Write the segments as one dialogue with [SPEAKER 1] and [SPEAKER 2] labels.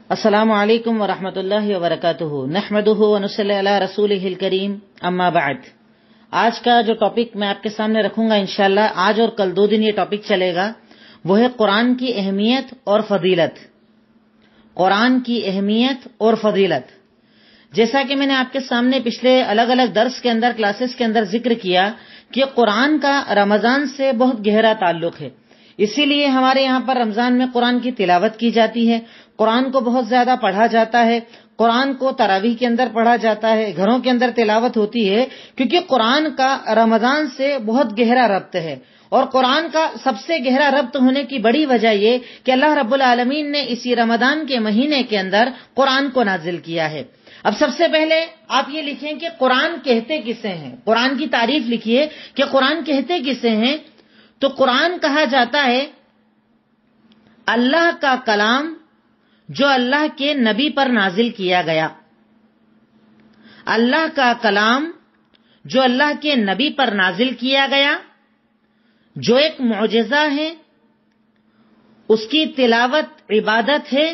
[SPEAKER 1] السلام علیکم ورحمۃ اللہ وبرکاتہ، نحمدہ ونصلی علی رسولہ الکریم، اما بعد۔ آج کا جو ٹاپک میں آپ کے سامنے رکھوں گا انشاءاللہ، آج اور کل 2 دن یہ ٹاپک چلے گا، وہ ہے قرآن کی اہمیت اور فضیلت۔ قرآن کی اہمیت اور فضیلت، جیسا کہ میں نے آپ کے سامنے پچھلے الگ الگ درس کے اندر، کلاسز کے اندر ذکر کیا کہ قرآن کا رمضان سے بہت گہرا تعلق ہے، اسی لیے ہمارے یہاں پر رمضان میں قرآن کی تلاوت کی جاتی ہے، قرآن کو بہت زیادہ پڑھا جاتا ہے، قرآن کو تراویح کے اندر پڑھا جاتا ہے، گھروں کے اندر تلاوت ہوتی ہے، کیونکہ قرآن کا رمضان سے بہت گہرا ربط ہے۔ اور قرآن کا سب سے گہرا ربط ہونے کی بڑی وجہ یہ کہ اللہ رب العالمین نے اسی رمضان کے مہینے کے اندر قرآن کو نازل کیا ہے۔ اب سب سے پہلے آپ یہ لکھیں کہ قرآن کہتے کسے ہیں، قرآن کی تعریف لکھیے کہ قرآن کہتے کسے ہیں۔ تو قرآن کہا جاتا ہے اللہ کا کلام جو اللہ کے نبی پر نازل کیا گیا، اللہ کا کلام جو اللہ کے نبی پر نازل کیا گیا، جو ایک معجزہ ہے، اس کی تلاوت عبادت ہے،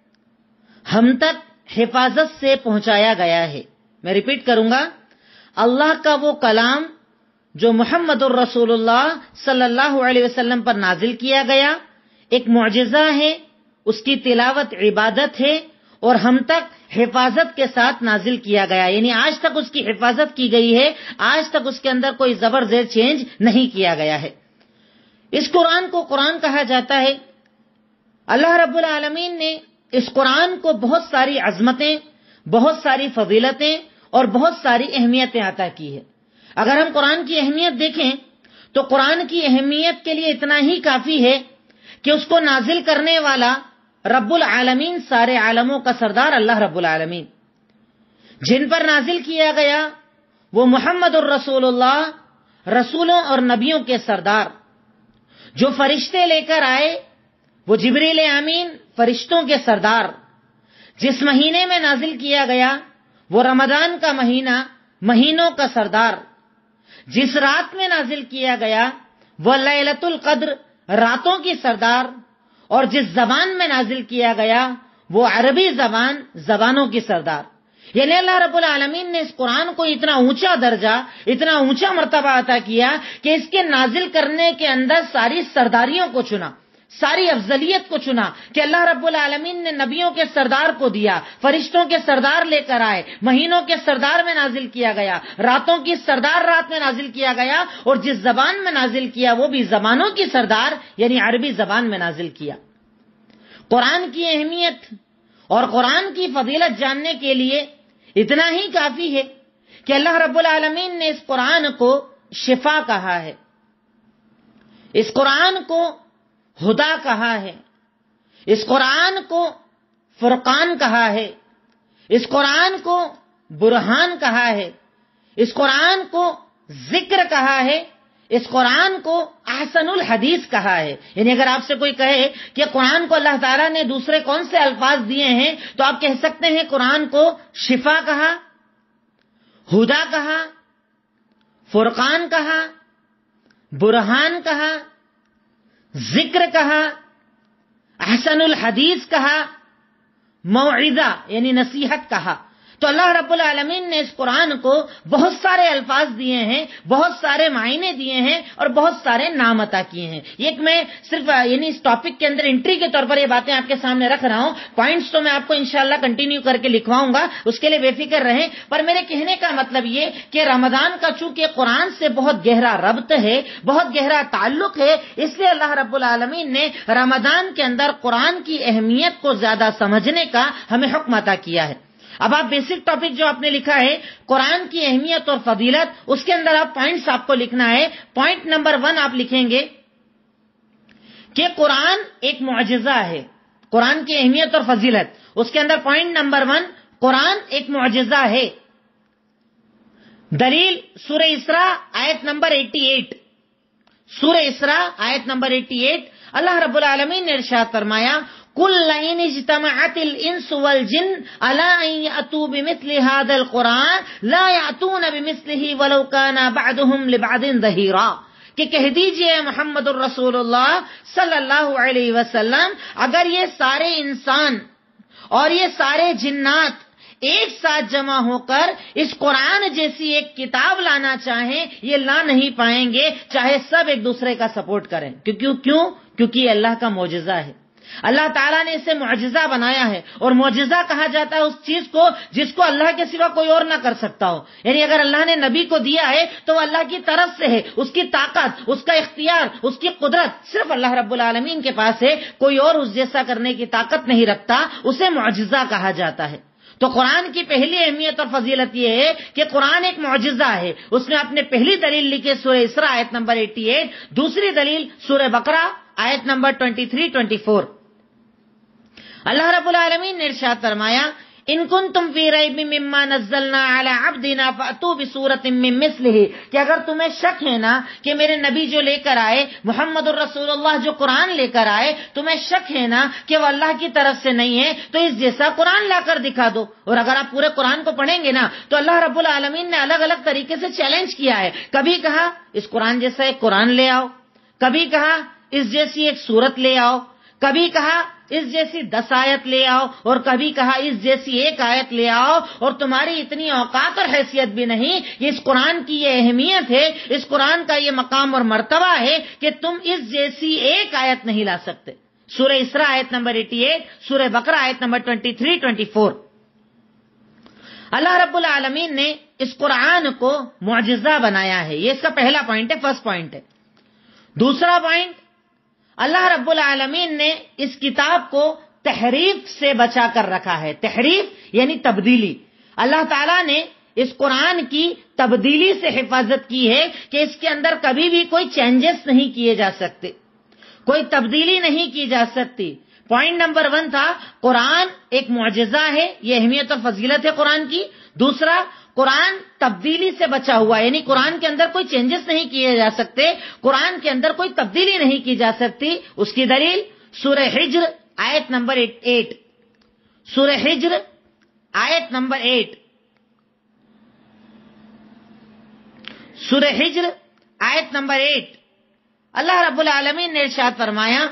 [SPEAKER 1] ہم تک حفاظت سے پہنچایا گیا ہے۔ میں ریپیٹ کروں گا، اللہ کا وہ کلام جو محمد الرسول اللہ صلی اللہ علیہ وسلم پر نازل کیا گیا، ایک معجزہ ہے، اس کی تلاوت عبادت ہے، اور ہم تک حفاظت کے ساتھ نازل کیا گیا، یعنی آج تک اس کی حفاظت کی گئی ہے، آج تک اس کے اندر کوئی زبر زیر چینج نہیں کیا گیا ہے۔ اس قرآن کو قرآن کہا جاتا ہے۔ اللہ رب العالمین نے اس قرآن کو بہت ساری عظمتیں، بہت ساری فضیلتیں اور بہت ساری اہمیتیں عطا کی ہے۔ اگر ہم قرآن کی اہمیت دیکھیں تو قرآن کی اہمیت کے لیے اتنا ہی کافی ہے کہ اس کو نازل کرنے والا رب العالمین، سارے عالموں کا سردار اللہ رب العالمین، جن پر نازل کیا گیا وہ محمد الرسول اللہ، رسولوں اور نبیوں کے سردار، جو فرشتے لے کر آئے وہ جبریل امین، فرشتوں کے سردار، جس مہینے میں نازل کیا گیا وہ رمضان کا مہینہ، مہینوں کا سردار، جس رات میں نازل کیا گیا وہ لیلۃ القدر، راتوں کی سردار، اور جس زبان میں نازل کیا گیا وہ عربی زبان، زبانوں کی سردار۔ یعنی اللہ رب العالمین نے اس قرآن کو اتنا اونچا درجہ، اتنا اونچا مرتبہ عطا کیا کہ اس کے نازل کرنے کے اندر ساری سرداریوں کو چنا، ساری افضلیت کو چنا، کہ اللہ رب العالمین نے نبیوں کے سردار کو دیا، فرشتوں کے سردار لے کر آئے، مہینوں کے سردار میں نازل کیا گیا، راتوں کی سردار رات میں نازل کیا گیا، اور جس زبان میں نازل کیا وہ بھی زبانوں کی سردار یعنی عربی زبان میں نازل کیا۔ قرآن کی اہمیت اور قرآن کی فضیلت جاننے کے لیے اتنا ہی کافی ہے کہ اللہ رب العالمین نے اس قرآن کو شفا کہا ہے، اس قرآن کو ہدا کہا ہے، اس قرآن کو فرقان کہا ہے، اس قرآن کو برہان کہا ہے، اس قرآن کو ذکر کہا ہے، اس قرآن کو احسن الحدیث کہا ہے۔ یعنی اگر آپ سے کوئی کہے کہ قرآن کو اللہ تعالیٰ نے دوسرے کون سے الفاظ دیے ہیں تو آپ کہہ سکتے ہیں قرآن کو شفا کہا، ہدا کہا، فرقان کہا، برہان کہا، ذکر کہا، احسن الحدیث کہا، موعظہ یعنی نصیحت کہا۔ تو اللہ رب العالمین نے اس قرآن کو بہت سارے الفاظ دیے ہیں، بہت سارے معنی دیے ہیں اور بہت سارے نام عطا کیے ہیں۔ ایک میں صرف یعنی اس ٹاپک کے اندر انٹری کے طور پر یہ باتیں آپ کے سامنے رکھ رہا ہوں، پوائنٹس تو میں آپ کو انشاءاللہ کنٹینیو کر کے لکھواؤں گا، اس کے لیے بے فکر رہیں۔ پر میرے کہنے کا مطلب یہ کہ رمضان کا چونکہ قرآن سے بہت گہرا ربط ہے، بہت گہرا تعلق ہے، اس لیے اللہ رب العالمین نے رمضان کے اندر قرآن کی اہمیت کو زیادہ سمجھنے کا ہمیں حکم عطا کیا ہے۔ اب آپ بیسک ٹاپک جو آپ نے لکھا ہے قرآن کی اہمیت اور فضیلت، اس کے اندر آپ پوائنٹس آپ کو لکھنا ہے۔ پوائنٹ نمبر 1 آپ لکھیں گے کہ قرآن ایک معجزہ ہے، قرآن کی اہمیت اور فضیلت، اس کے اندر پوائنٹ نمبر 1، قرآن ایک معجزہ ہے۔ دلیل سورہ اسراء آیت نمبر 88، سورہ اسراء آیت نمبر 88، اللہ رب العالمین نے ارشاد فرمایا قُلْ لَئِنِ اجْتَمَعَتِ الْإِنسُ وَالْجِنُّ عَلَىٰ أَن يَأْتُوا بِمِثْلِ هَٰذَا الْقُرْآنِ لَا يَأْتُونَ بِمِثْلِهِ وَلَوْ كَانَ بَعْضُهُمْ لِبَعْضٍ ظَهِيرًا، کہ کہہ دیجئے محمد الرسول اللہ صلی اللہ علیہ وسلم، اگر یہ سارے انسان اور یہ سارے جنات ایک ساتھ جمع ہو کر اس قرآن جیسی ایک کتاب لانا چاہیں یہ لا نہیں پائیں گے، چاہے سب ایک دوسرے کا سپورٹ کریں. کیونکہ یہ اللہ کا معجزہ ہے. اللہ تعالیٰ نے اسے معجزہ بنایا ہے، اور معجزہ کہا جاتا ہے اس چیز کو جس کو اللہ کے سوا کوئی اور نہ کر سکتا ہو. یعنی اگر اللہ نے نبی کو دیا ہے تو وہ اللہ کی طرف سے ہے، اس کی طاقت، اس کا اختیار، اس کی قدرت صرف اللہ رب العالمین کے پاس ہے، کوئی اور اس جیسا کرنے کی طاقت نہیں رکھتا، اسے معجزہ کہا جاتا ہے. تو قرآن کی پہلی اہمیت اور فضیلت یہ ہے کہ قرآن ایک معجزہ ہے. اس نے اپنے پہلی دلیل لکھے سورہ اسراء آیت نمبر 88، دوسری دلیل سورہ بقرہ آیت نمبر 23-24. اللہ رب العالمین نے ارشاد فرمایا ان کنتم فی ریب مما نزلنا علی عبدنا فاتوا بسورۃ من مثلہ، کہ اگر تمہیں شک ہے نا کہ میرے نبی جو لے کر آئے، محمد الرسول اللہ جو قرآن لے کر آئے، تمہیں شک ہے نا کہ وہ اللہ کی طرف سے نہیں ہے، تو اس جیسا قرآن لا کر دکھا دو. اور اگر آپ پورے قرآن کو پڑھیں گے نا تو اللہ رب العالمین نے الگ الگ طریقے سے چیلنج کیا ہے. کبھی کہا اس قرآن جیسا ایک قرآن لے آؤ، کبھی کہا اس جیسی ایک سورت لے آؤ، کبھی کہا اس جیسی 10 آیت لے آؤ، اور کبھی کہا اس جیسی 1 آیت لے آؤ. اور تمہاری اتنی اوقات اور حیثیت بھی نہیں. اس قرآن کی یہ اہمیت ہے، اس قرآن کا یہ مقام اور مرتبہ ہے کہ تم اس جیسی 1 آیت نہیں لا سکتے. سورہ اسراء آیت نمبر 88، سورہ بقرہ آیت نمبر 23-24. اللہ رب العالمین نے اس قرآن کو معجزہ بنایا ہے. یہ اس کا پہلا پوائنٹ ہے، فرسٹ پوائنٹ ہے. دوسرا پوائنٹ، اللہ رب العالمین نے اس کتاب کو تحریف سے بچا کر رکھا ہے. تحریف یعنی تبدیلی. اللہ تعالیٰ نے اس قرآن کی تبدیلی سے حفاظت کی ہے کہ اس کے اندر کبھی بھی کوئی چینجز نہیں کیے جا سکتے، کوئی تبدیلی نہیں کی جا سکتی. پوائنٹ نمبر 1 تھا قرآن ایک معجزہ ہے، یہ اہمیت اور فضیلت ہے قرآن کی. دوسرا، قرآن تبدیلی سے بچا ہوا، یعنی قرآن کے اندر کوئی چینجز نہیں کیے جا سکتے، قرآن کے اندر کوئی تبدیلی نہیں کی جا سکتی. اس کی دلیل سورہ ہجر آیت نمبر 8. سورہ ہجر آیت نمبر 8. سورہ ہجر آیت نمبر 8. اللہ رب العالمین نے ارشاد فرمایا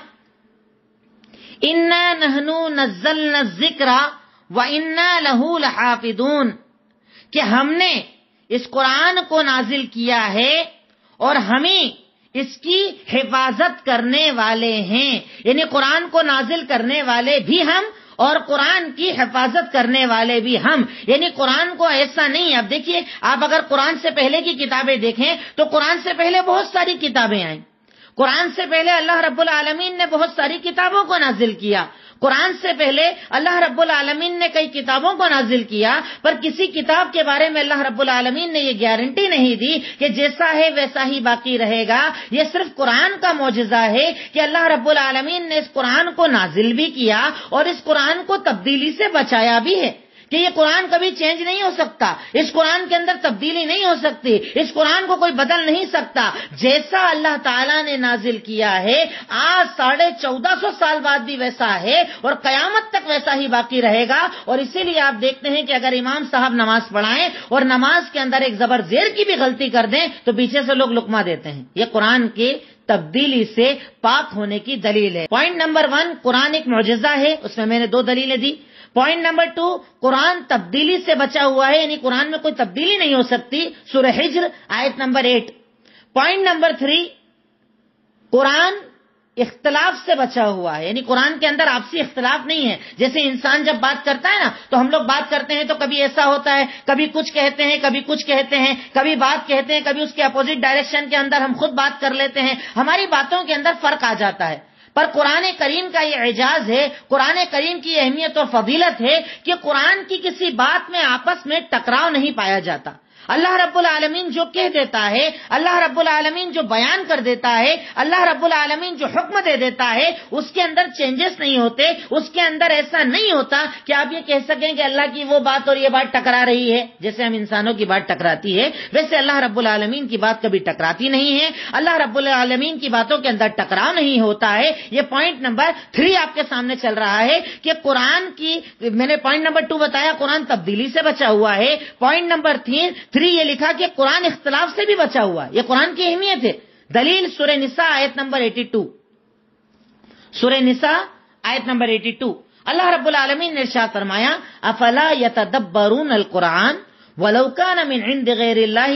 [SPEAKER 1] اِنَّا نَحْنُ نَزَّلْنَا الذِّكْرَ وَإِنَّا لَهُ لَحَافِظُونَ، کہ ہم نے اس قرآن کو نازل کیا ہے اور ہمیں اس کی حفاظت کرنے والے ہیں. یعنی قرآن کو نازل کرنے والے بھی ہم اور قرآن کی حفاظت کرنے والے بھی ہم. یعنی قرآن کو ایسا نہیں. اب دیکھیے، آپ اگر قرآن سے پہلے کی کتابیں دیکھیں تو قرآن سے پہلے بہت ساری کتابیں آئیں. قرآن سے پہلے اللہ رب العالمین نے بہت ساری کتابوں کو نازل کیا. قرآن سے پہلے اللہ رب العالمین نے کئی کتابوں کو نازل کیا، پر کسی کتاب کے بارے میں اللہ رب العالمین نے یہ گارنٹی نہیں دی کہ جیسا ہے ویسا ہی باقی رہے گا. یہ صرف قرآن کا معجزہ ہے کہ اللہ رب العالمین نے اس قرآن کو نازل بھی کیا اور اس قرآن کو تبدیلی سے بچایا بھی ہے. کہ یہ قرآن کبھی چینج نہیں ہو سکتا، اس قرآن کے اندر تبدیلی نہیں ہو سکتی، اس قرآن کو کوئی بدل نہیں سکتا. جیسا اللہ تعالیٰ نے نازل کیا ہے آج 1450 سال بعد بھی ویسا ہے اور قیامت تک ویسا ہی باقی رہے گا. اور اسی لیے آپ دیکھتے ہیں کہ اگر امام صاحب نماز پڑھائیں اور نماز کے اندر ایک زبر زیر کی بھی غلطی کر دیں تو پیچھے سے لوگ لقمہ دیتے ہیں. یہ قرآن کی تبدیلی سے پاک ہونے کی دلیل ہے. پوائنٹ نمبر 1، قرآن ایک معجزہ ہے، اس میں نے 2 دلیلیں دی. پوائنٹ نمبر 2، قرآن تبدیلی سے بچا ہوا ہے، یعنی قرآن میں کوئی تبدیلی نہیں ہو سکتی. سورہ ہجر آیت نمبر 8. پوائنٹ نمبر 3، قرآن اختلاف سے بچا ہوا ہے، یعنی قرآن کے اندر آپسی اختلاف نہیں ہے. جیسے انسان جب بات کرتا ہے نا تو ہم لوگ بات کرتے ہیں تو کبھی ایسا ہوتا ہے، کبھی کچھ کہتے ہیں، کبھی کچھ کہتے ہیں، کبھی بات کہتے ہیں، کبھی اس کے اپوزٹ ڈائریکشن کے اندر ہم خود بات کر لیتے ہیں، ہماری باتوں کے اندر فرق آ جاتا ہے. پر قرآن کریم کا یہ اعجاز ہے، قرآن کریم کی اہمیت اور فضیلت ہے کہ قرآن کی کسی بات میں آپس میں ٹکراؤ نہیں پایا جاتا. اللہ رب العالمین جو کہہ دیتا ہے، اللہ رب العالمین جو بیان کر دیتا ہے، اللہ رب العالمین جو حکم دے دیتا ہے، اس کے اندر چینجز نہیں ہوتے. اس کے اندر ایسا نہیں ہوتا کہ آپ یہ کہہ سکیں کہ اللہ کی وہ بات اور یہ بات ٹکرا رہی ہے. جیسے ہم انسانوں کی بات ٹکراتی ہے ویسے اللہ رب العالمین کی بات کبھی ٹکراتی نہیں ہے. اللہ رب العالمین کی باتوں کے اندر ٹکراؤ نہیں ہوتا ہے. یہ پوائنٹ نمبر 3 آپ کے سامنے چل رہا ہے کہ قرآن کی، میں نے پوائنٹ نمبر 2 بتایا قرآن تبدیلی سے بچا ہوا ہے. پوائنٹ نمبر 3 یہ لکھا کہ قرآن اختلاف سے بھی بچا ہوا ہے. یہ قرآن کی اہمیت ہے. دلیل سورہ نساء آیت نمبر 82. سورہ نساء آیت نمبر 82. اللہ رب العالمین نے ارشاد فرمایا افلا یتدبرون القرآن ولو كان من عند غیر اللہ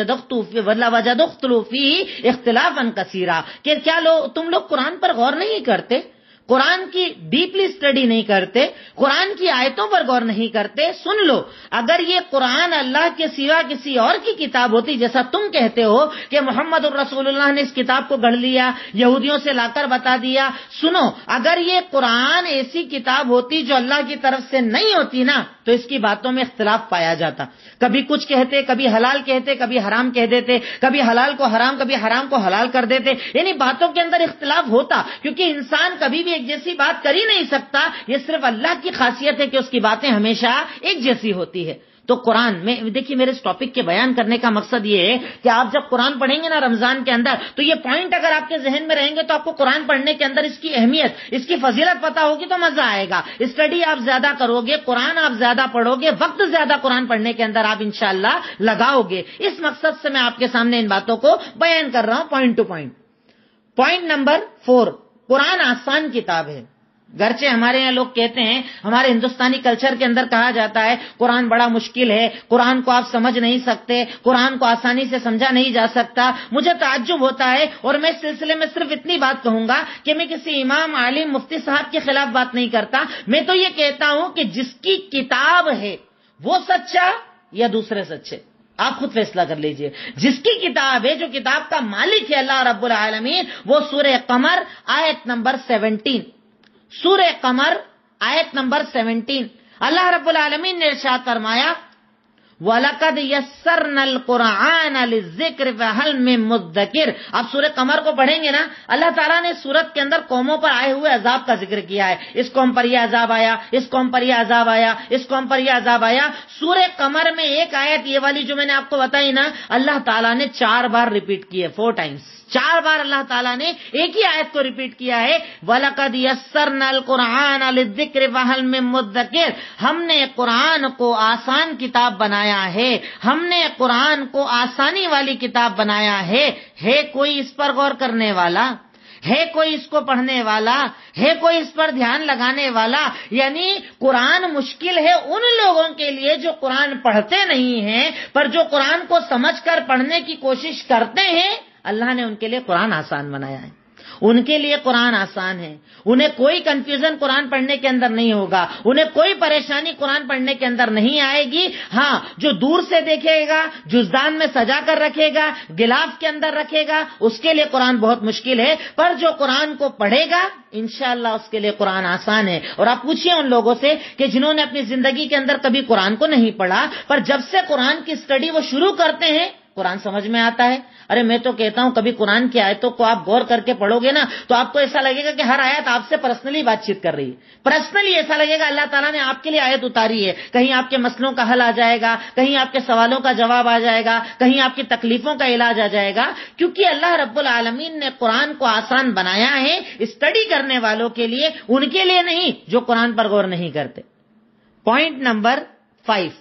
[SPEAKER 1] لوجدوا فیہ اختلافا کثیرا، کہ کیا تم لوگ قرآن پر غور نہیں کرتے، قرآن کی ڈیپلی اسٹڈی نہیں کرتے، قرآن کی آیتوں پر غور نہیں کرتے؟ سن لو، اگر یہ قرآن اللہ کے سوا کسی اور کی کتاب ہوتی، جیسا تم کہتے ہو کہ محمد الرسول اللہ نے اس کتاب کو گڑھ لیا، یہودیوں سے لا کر بتا دیا، سنو، اگر یہ قرآن ایسی کتاب ہوتی جو اللہ کی طرف سے نہیں ہوتی نا، تو اس کی باتوں میں اختلاف پایا جاتا، کبھی کچھ کہتے، کبھی حلال کہتے، کبھی حرام کہہ دیتے، کبھی حلال کو حرام، کبھی حرام کو حلال کر دیتے، یعنی باتوں کے اندر اختلاف ہوتا، کیونکہ انسان کبھی بھی ایک جیسی بات کر ہی نہیں سکتا، یہ صرف اللہ کی خاصیت ہے کہ اس کی باتیں ہمیشہ ایک جیسی ہوتی ہے۔ تو قرآن میں دیکھیے، میرے اس ٹاپک کے بیان کرنے کا مقصد یہ ہے کہ آپ جب قرآن پڑھیں گے نا رمضان کے اندر، تو یہ پوائنٹ اگر آپ کے ذہن میں رہیں گے تو آپ کو قرآن پڑھنے کے اندر اس کی اہمیت، اس کی فضیلت پتہ ہوگی تو مزہ آئے گا۔ اسٹڈی آپ زیادہ کرو گے، قرآن آپ زیادہ پڑھو گے، وقت زیادہ قرآن پڑھنے کے اندر آپ انشاءاللہ لگاؤ گے۔ اس مقصد سے میں آپ کے سامنے ان باتوں کو بیان کر رہا ہوں point two point. Point number 4، قرآن آسان کتاب ہے۔ گرچہ ہمارے یہاں لوگ کہتے ہیں، ہمارے ہندوستانی کلچر کے اندر کہا جاتا ہے قرآن بڑا مشکل ہے، قرآن کو آپ سمجھ نہیں سکتے، قرآن کو آسانی سے سمجھا نہیں جا سکتا۔ مجھے تعجب ہوتا ہے، اور میں اس سلسلے میں صرف اتنی بات کہوں گا کہ میں کسی امام، عالم، مفتی صاحب کے خلاف بات نہیں کرتا، میں تو یہ کہتا ہوں کہ جس کی کتاب ہے وہ سچا یا دوسرے سچے، آپ خود فیصلہ کر لیجئے۔ جس کی کتاب ہے، جو کتاب کا مالک ہے اللہ رب العالمین، وہ سورہ قمر آیت نمبر 17، سورہ قمر آیت نمبر 17، اللہ رب العالمین نے ارشاد فرمایا وَلَقَدْ يَسَّرْنَا الْقُرْآنَ لِلذِّكْرِ فَهَلْ مِن مُدَّكِرٍ۔ آپ سورہ قمر کو پڑھیں گے نا، اللہ تعالیٰ نے سورت کے اندر قوموں پر آئے ہوئے عذاب کا ذکر کیا ہے، اس قوم پر یہ عذاب آیا، اس قوم پر یہ عذاب آیا، اس قوم پر یہ عذاب آیا۔ سورہ قمر میں ایک آیت یہ والی جو میں نے آپ کو بتائی نا، اللہ تعالیٰ نے 4 بار ریپیٹ کی ہے، 4 ٹائمز، 4 بار اللہ تعالیٰ نے ایک ہی آیت کو ریپیٹ کیا ہے، وَلَقَدْ يَسَّرْنَا الْقُرْآنَ لِلذِّكْرِ فَهَلْ مِن مُدَّكِرٍ۔ ہم نے قرآن کو آسان کتاب بنایا ہے، ہم نے قرآن کو آسانی والی کتاب بنایا ہے کوئی اس پر غور کرنے والا؟ ہے کوئی اس کو پڑھنے والا؟ ہے کوئی اس پر دھیان لگانے والا؟ یعنی قرآن مشکل ہے ان لوگوں کے لیے جو قرآن پڑھتے نہیں ہیں، پر جو قرآن کو سمجھ کر پڑھنے کی کوشش کرتے ہیں، اللہ نے ان کے لیے قرآن آسان بنایا ہے۔ ان کے لیے قرآن آسان ہے، انہیں کوئی کنفیوژن قرآن پڑھنے کے اندر نہیں ہوگا، انہیں کوئی پریشانی قرآن پڑھنے کے اندر نہیں آئے گی۔ ہاں، جو دور سے دیکھے گا، جزدان میں سجا کر رکھے گا، غلاف کے اندر رکھے گا، اس کے لیے قرآن بہت مشکل ہے، پر جو قرآن کو پڑھے گا انشاءاللہ اس کے لیے قرآن آسان ہے۔ اور آپ پوچھئے ان لوگوں سے کہ جنہوں نے اپنی زندگی کے اندر کبھی قرآن کو نہیں پڑھا، پر جب سے قرآن کی اسٹڈی وہ شروع کرتے ہیں قرآن سمجھ میں آتا ہے۔ ارے میں تو کہتا ہوں کبھی قرآن کی آیتوں کو آپ غور کر کے پڑھو گے نا، تو آپ کو ایسا لگے گا کہ ہر آیت آپ سے پرسنلی بات چیت کر رہی ہے، پرسنلی ایسا لگے گا اللہ تعالیٰ نے آپ کے لیے آیت اتاری ہے، کہیں آپ کے مسئلوں کا حل آ جائے گا، کہیں آپ کے سوالوں کا جواب آ جائے گا، کہیں آپ کی تکلیفوں کا علاج آ جائے گا، کیونکہ اللہ رب العالمین نے قرآن کو آسان بنایا ہے اسٹڈی کرنے والوں کے لیے، ان کے لیے نہیں جو قرآن پر غور نہیں کرتے۔ پوائنٹ نمبر 5،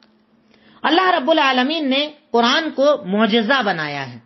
[SPEAKER 1] اللہ رب العالمین نے قرآن کو معجزہ بنایا ہے۔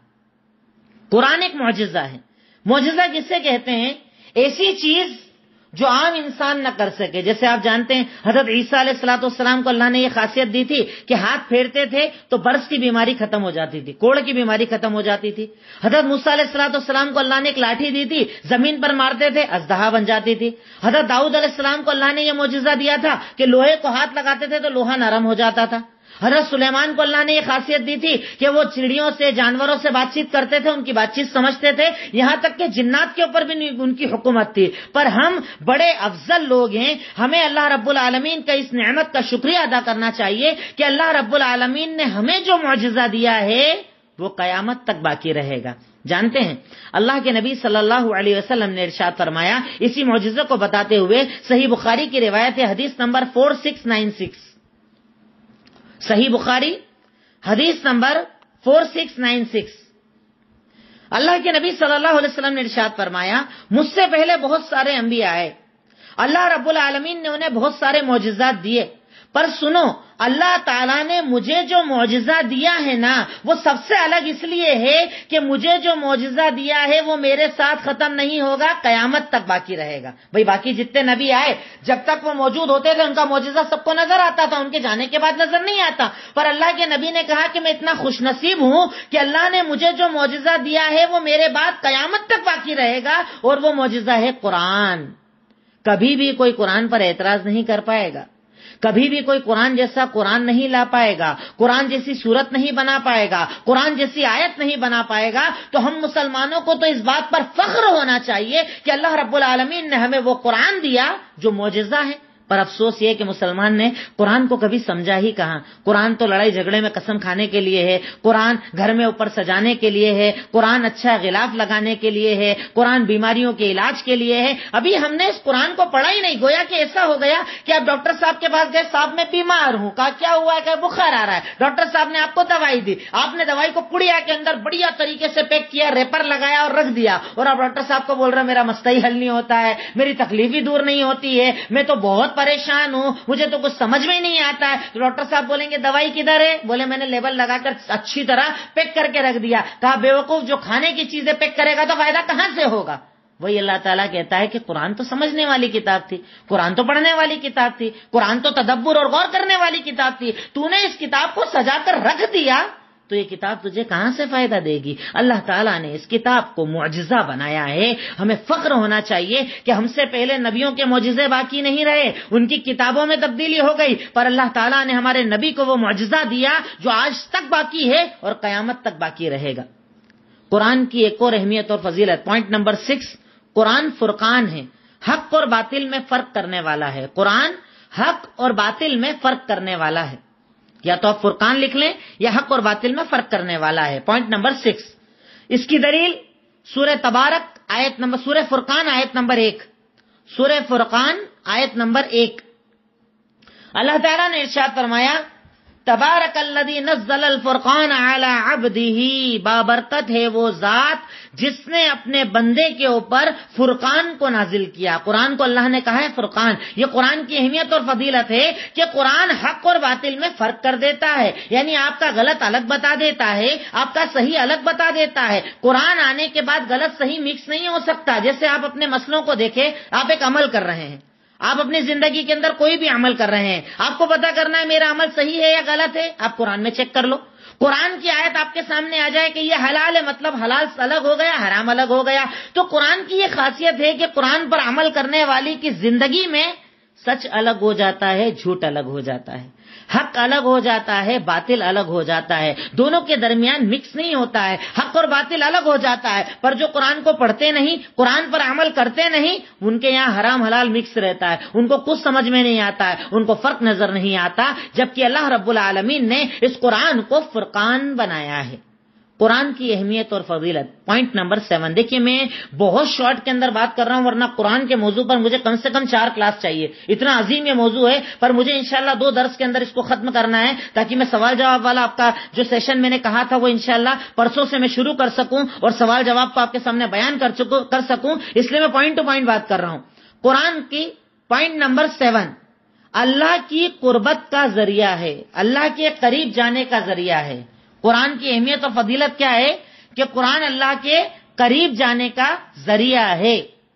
[SPEAKER 1] قرآن ایک معجزہ ہے۔ معجزہ کسے کہتے ہیں؟ ایسی چیز جو عام انسان نہ کر سکے۔ جیسے آپ جانتے ہیں حضرت عیسیٰ علیہ السلام کو اللہ نے یہ خاصیت دی تھی کہ ہاتھ پھیرتے تھے تو برس کی بیماری ختم ہو جاتی تھی، کوڑ کی بیماری ختم ہو جاتی تھی۔ حضرت موسیٰ علیہ السلام کو اللہ نے ایک لاٹھی دی تھی، زمین پر مارتے تھے اژدہا بن جاتی تھی۔ حضرت داؤد علیہ السلام کو اللہ نے یہ معجزہ دیا تھا کہ لوہے کو ہاتھ لگاتے تھے تو لوہا نرم ہو جاتا تھا۔ حضرت سلیمان کو اللہ نے یہ خاصیت دی تھی کہ وہ چڑیوں سے، جانوروں سے بات چیت کرتے تھے، ان کی بات چیت سمجھتے تھے، یہاں تک کہ جنات کے اوپر بھی ان کی حکومت تھی۔ پر ہم بڑے افضل لوگ ہیں، ہمیں اللہ رب العالمین کا اس نعمت کا شکریہ ادا کرنا چاہیے کہ اللہ رب العالمین نے ہمیں جو معجزہ دیا ہے وہ قیامت تک باقی رہے گا۔ جانتے ہیں اللہ کے نبی صلی اللہ علیہ وسلم نے ارشاد فرمایا اسی معجزے کو بتاتے ہوئے، صحیح بخاری کی روایت ہے، حدیث نمبر 4696، صحیح بخاری حدیث نمبر 4696، اللہ کے نبی صلی اللہ علیہ وسلم نے ارشاد فرمایا مجھ سے پہلے بہت سارے انبیاء آئے، اللہ رب العالمین نے انہیں بہت سارے معجزات دیے، پر سنو، اللہ تعالیٰ نے مجھے جو معجزہ دیا ہے نا وہ سب سے الگ اس لیے ہے کہ مجھے جو معجزہ دیا ہے وہ میرے ساتھ ختم نہیں ہوگا، قیامت تک باقی رہے گا۔ بھئی باقی جتنے نبی آئے جب تک وہ موجود ہوتے تھے ان کا معجزہ سب کو نظر آتا تھا، ان کے جانے کے بعد نظر نہیں آتا، پر اللہ کے نبی نے کہا کہ میں اتنا خوش نصیب ہوں کہ اللہ نے مجھے جو معجزہ دیا ہے وہ میرے بعد قیامت تک باقی رہے گا، اور وہ معجزہ ہے قرآن۔ کبھی بھی کوئی قرآن پر اعتراض نہیں کر پائے گا، کبھی بھی کوئی قرآن جیسا قرآن نہیں لا پائے گا، قرآن جیسی صورت نہیں بنا پائے گا، قرآن جیسی آیت نہیں بنا پائے گا۔ تو ہم مسلمانوں کو تو اس بات پر فخر ہونا چاہیے کہ اللہ رب العالمین نے ہمیں وہ قرآن دیا جو معجزہ ہے۔ پر افسوس یہ کہ مسلمان نے قرآن کو کبھی سمجھا ہی کہاں۔ قرآن تو لڑائی جھگڑے میں قسم کھانے کے لیے ہے، قرآن گھر میں اوپر سجانے کے لیے ہے، قرآن اچھا غلاف لگانے کے لیے ہے، قرآن بیماریوں کے علاج کے لیے ہے۔ ابھی ہم نے اس قرآن کو پڑھا ہی نہیں، گویا کہ ایسا ہو گیا کہ آپ ڈاکٹر صاحب کے پاس گئے، صاحب میں بیمار ہوں، کہا کیا ہوا ہے، کہ بخار آ رہا ہے، ڈاکٹر صاحب نے آپ کو دوائی دی، آپ نے دوائی کو پڑیا کے اندر بڑھیا طریقے سے پیک کیا، ریپر لگایا اور رکھ دیا، اور آپ ڈاکٹر صاحب کو بول رہے میرا مسئلہ ہی حل نہیں ہوتا ہے، میری تکلیف ہی دور نہیں ہوتی ہے، میں تو بہت پریشان ہوں، مجھے تو کچھ سمجھ میں نہیں آتا ہے۔ تو ڈاکٹر صاحب بولیں گے دوائی کدھر ہے؟ بولے میں نے لیبل لگا کر اچھی طرح پیک کر کے رکھ دیا۔ کہا بیوقوف، جو کھانے کی چیزیں پیک کرے گا تو فائدہ کہاں سے ہوگا؟ وہی اللہ تعالیٰ کہتا ہے کہ قرآن تو سمجھنے والی کتاب تھی، قرآن تو پڑھنے والی کتاب تھی، قرآن تو تدبر اور غور کرنے والی کتاب تھی، تو نے اس کتاب کو سجا کر رکھ دیا تو یہ کتاب تجھے کہاں سے فائدہ دے گی؟ اللہ تعالیٰ نے اس کتاب کو معجزہ بنایا ہے۔ ہمیں فخر ہونا چاہیے کہ ہم سے پہلے نبیوں کے معجزے باقی نہیں رہے، ان کی کتابوں میں تبدیلی ہو گئی، پر اللہ تعالیٰ نے ہمارے نبی کو وہ معجزہ دیا جو آج تک باقی ہے اور قیامت تک باقی رہے گا۔ قرآن کی ایک اور اہمیت اور فضیلت، پوائنٹ نمبر 6، قرآن فرقان ہے، حق اور باطل میں فرق کرنے والا ہے۔ قرآن حق اور باطل میں فرق کرنے والا ہے، یا تو آپ فرقان لکھ لیں یا حق اور باطل میں فرق کرنے والا ہے۔ پوائنٹ نمبر 6، اس کی دلیل سورہ تبارک آیت نمبر، سورہ فرقان آیت نمبر 1، سورہ فرقان آیت نمبر 1، اللہ تعالیٰ نے ارشاد فرمایا تبارک الذی نزل الفرقان علی عبدہ، بابرکت ہے وہ ذات جس نے اپنے بندے کے اوپر فرقان کو نازل کیا۔ قرآن کو اللہ نے کہا ہے فرقان۔ یہ قرآن کی اہمیت اور فضیلت ہے کہ قرآن حق اور باطل میں فرق کر دیتا ہے، یعنی آپ کا غلط الگ بتا دیتا ہے، آپ کا صحیح الگ بتا دیتا ہے۔ قرآن آنے کے بعد غلط صحیح مکس نہیں ہو سکتا۔ جیسے آپ اپنے مسئلوں کو دیکھیں، آپ ایک عمل کر رہے ہیں، آپ اپنی زندگی کے اندر کوئی بھی عمل کر رہے ہیں، آپ کو پتا کرنا ہے میرا عمل صحیح ہے یا غلط ہے، آپ قرآن میں چیک کر لو۔ قرآن کی آیت آپ کے سامنے آ جائے کہ یہ حلال ہے، مطلب حلال الگ ہو گیا، حرام الگ ہو گیا۔ تو قرآن کی یہ خاصیت ہے کہ قرآن پر عمل کرنے والی کی زندگی میں سچ الگ ہو جاتا ہے، جھوٹ الگ ہو جاتا ہے، حق الگ ہو جاتا ہے، باطل الگ ہو جاتا ہے، دونوں کے درمیان مکس نہیں ہوتا ہے، حق اور باطل الگ ہو جاتا ہے۔ پر جو قرآن کو پڑھتے نہیں، قرآن پر عمل کرتے نہیں، ان کے یہاں حرام حلال مکس رہتا ہے، ان کو کچھ سمجھ میں نہیں آتا ہے، ان کو فرق نظر نہیں آتا، جبکہ اللہ رب العالمین نے اس قرآن کو فرقان بنایا ہے۔ قرآن کی اہمیت اور فضیلت، پوائنٹ نمبر 7، دیکھیے میں بہت شارٹ کے اندر بات کر رہا ہوں، ورنہ قرآن کے موضوع پر مجھے کم سے کم 4 کلاس چاہیے، اتنا عظیم یہ موضوع ہے، پر مجھے انشاءاللہ 2 درس کے اندر اس کو ختم کرنا ہے تاکہ میں سوال جواب والا آپ کا جو سیشن میں نے کہا تھا وہ انشاءاللہ پرسوں سے میں شروع کر سکوں اور سوال جواب کو آپ کے سامنے بیان کر سکوں، اس لیے میں پوائنٹ ٹو پوائنٹ بات کر رہا ہوں۔ قرآن کی پوائنٹ نمبر 7، اللہ کی قربت کا ذریعہ ہے، اللہ کے قریب جانے کا ذریعہ ہے۔ قرآن کی اہمیت اور فضیلت کیا ہے کہ قرآن اللہ کے قریب جانے کا ذریعہ ہے۔